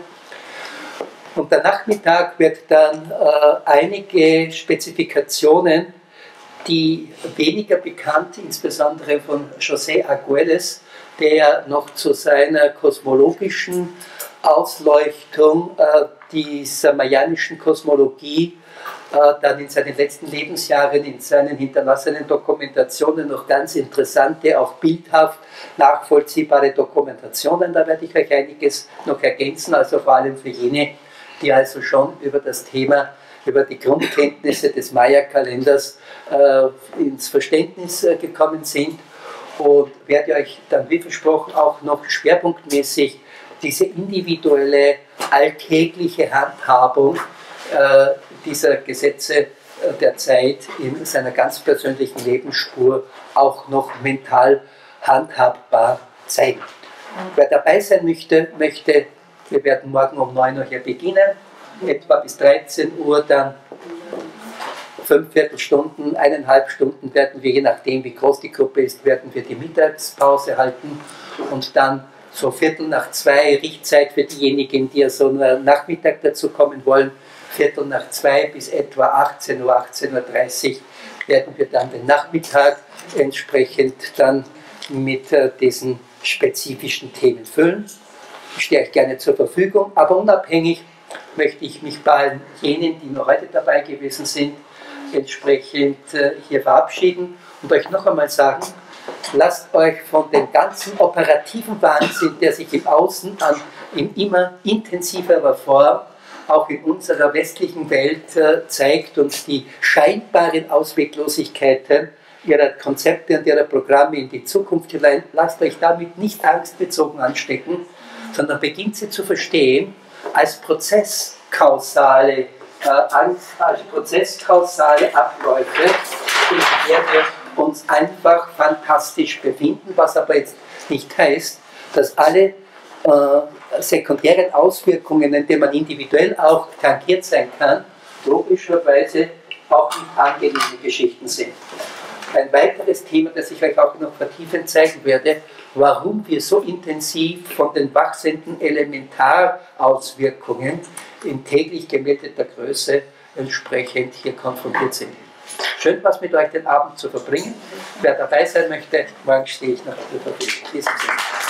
Und der Nachmittag wird dann äh, einige Spezifikationen, die weniger bekannt, insbesondere von José Argüelles, der noch zu seiner kosmologischen Ausleuchtung äh, dieser mayanischen Kosmologie äh, dann in seinen letzten Lebensjahren, in seinen hinterlassenen Dokumentationen noch ganz interessante, auch bildhaft nachvollziehbare Dokumentationen. Da werde ich euch einiges noch ergänzen, also vor allem für jene, die also schon über das Thema, über die Grundkenntnisse des Maya-Kalenders äh, ins Verständnis äh, gekommen sind, und werde euch dann, wie versprochen, auch noch schwerpunktmäßig diese individuelle, alltägliche Handhabung äh, dieser Gesetze äh, der Zeit in seiner ganz persönlichen Lebensspur auch noch mental handhabbar zeigen. Wer dabei sein möchte, möchte, wir werden morgen um neun Uhr hier beginnen, etwa bis dreizehn Uhr, dann fünf Viertelstunden, eineinhalb Stunden werden wir, je nachdem wie groß die Gruppe ist, werden wir die Mittagspause halten und dann so Viertel nach zwei, Richtzeit für diejenigen, die also nur Nachmittag dazu kommen wollen, Viertel nach zwei bis etwa achtzehn Uhr, achtzehn Uhr dreißig werden wir dann den Nachmittag entsprechend dann mit äh, diesen spezifischen Themen füllen. Ich stehe euch gerne zur Verfügung, aber unabhängig möchte ich mich bei allen jenen, die noch heute dabei gewesen sind, entsprechend äh, hier verabschieden und euch noch einmal sagen, lasst euch von dem ganzen operativen Wahnsinn, der sich im Außen an, in immer intensiverer Form auch in unserer westlichen Welt äh, zeigt und die scheinbaren Ausweglosigkeiten ihrer Konzepte und ihrer Programme in die Zukunft hinein, lasst euch damit nicht angstbezogen anstecken, sondern beginnt sie zu verstehen als prozesskausale Äh, als prozesskausale Abläufe, in der wir uns einfach fantastisch befinden, was aber jetzt nicht heißt, dass alle äh, sekundären Auswirkungen, in denen man individuell auch tangiert sein kann, logischerweise auch nicht angenehme Geschichten sind. Ein weiteres Thema, das ich euch auch noch vertiefend zeigen werde, warum wir so intensiv von den wachsenden Elementarauswirkungen in täglich gemeldeter Größe entsprechend hier konfrontiert sind. Schön, was mit euch den Abend zu verbringen. Wer dabei sein möchte, morgen stehe ich noch zur Verfügung.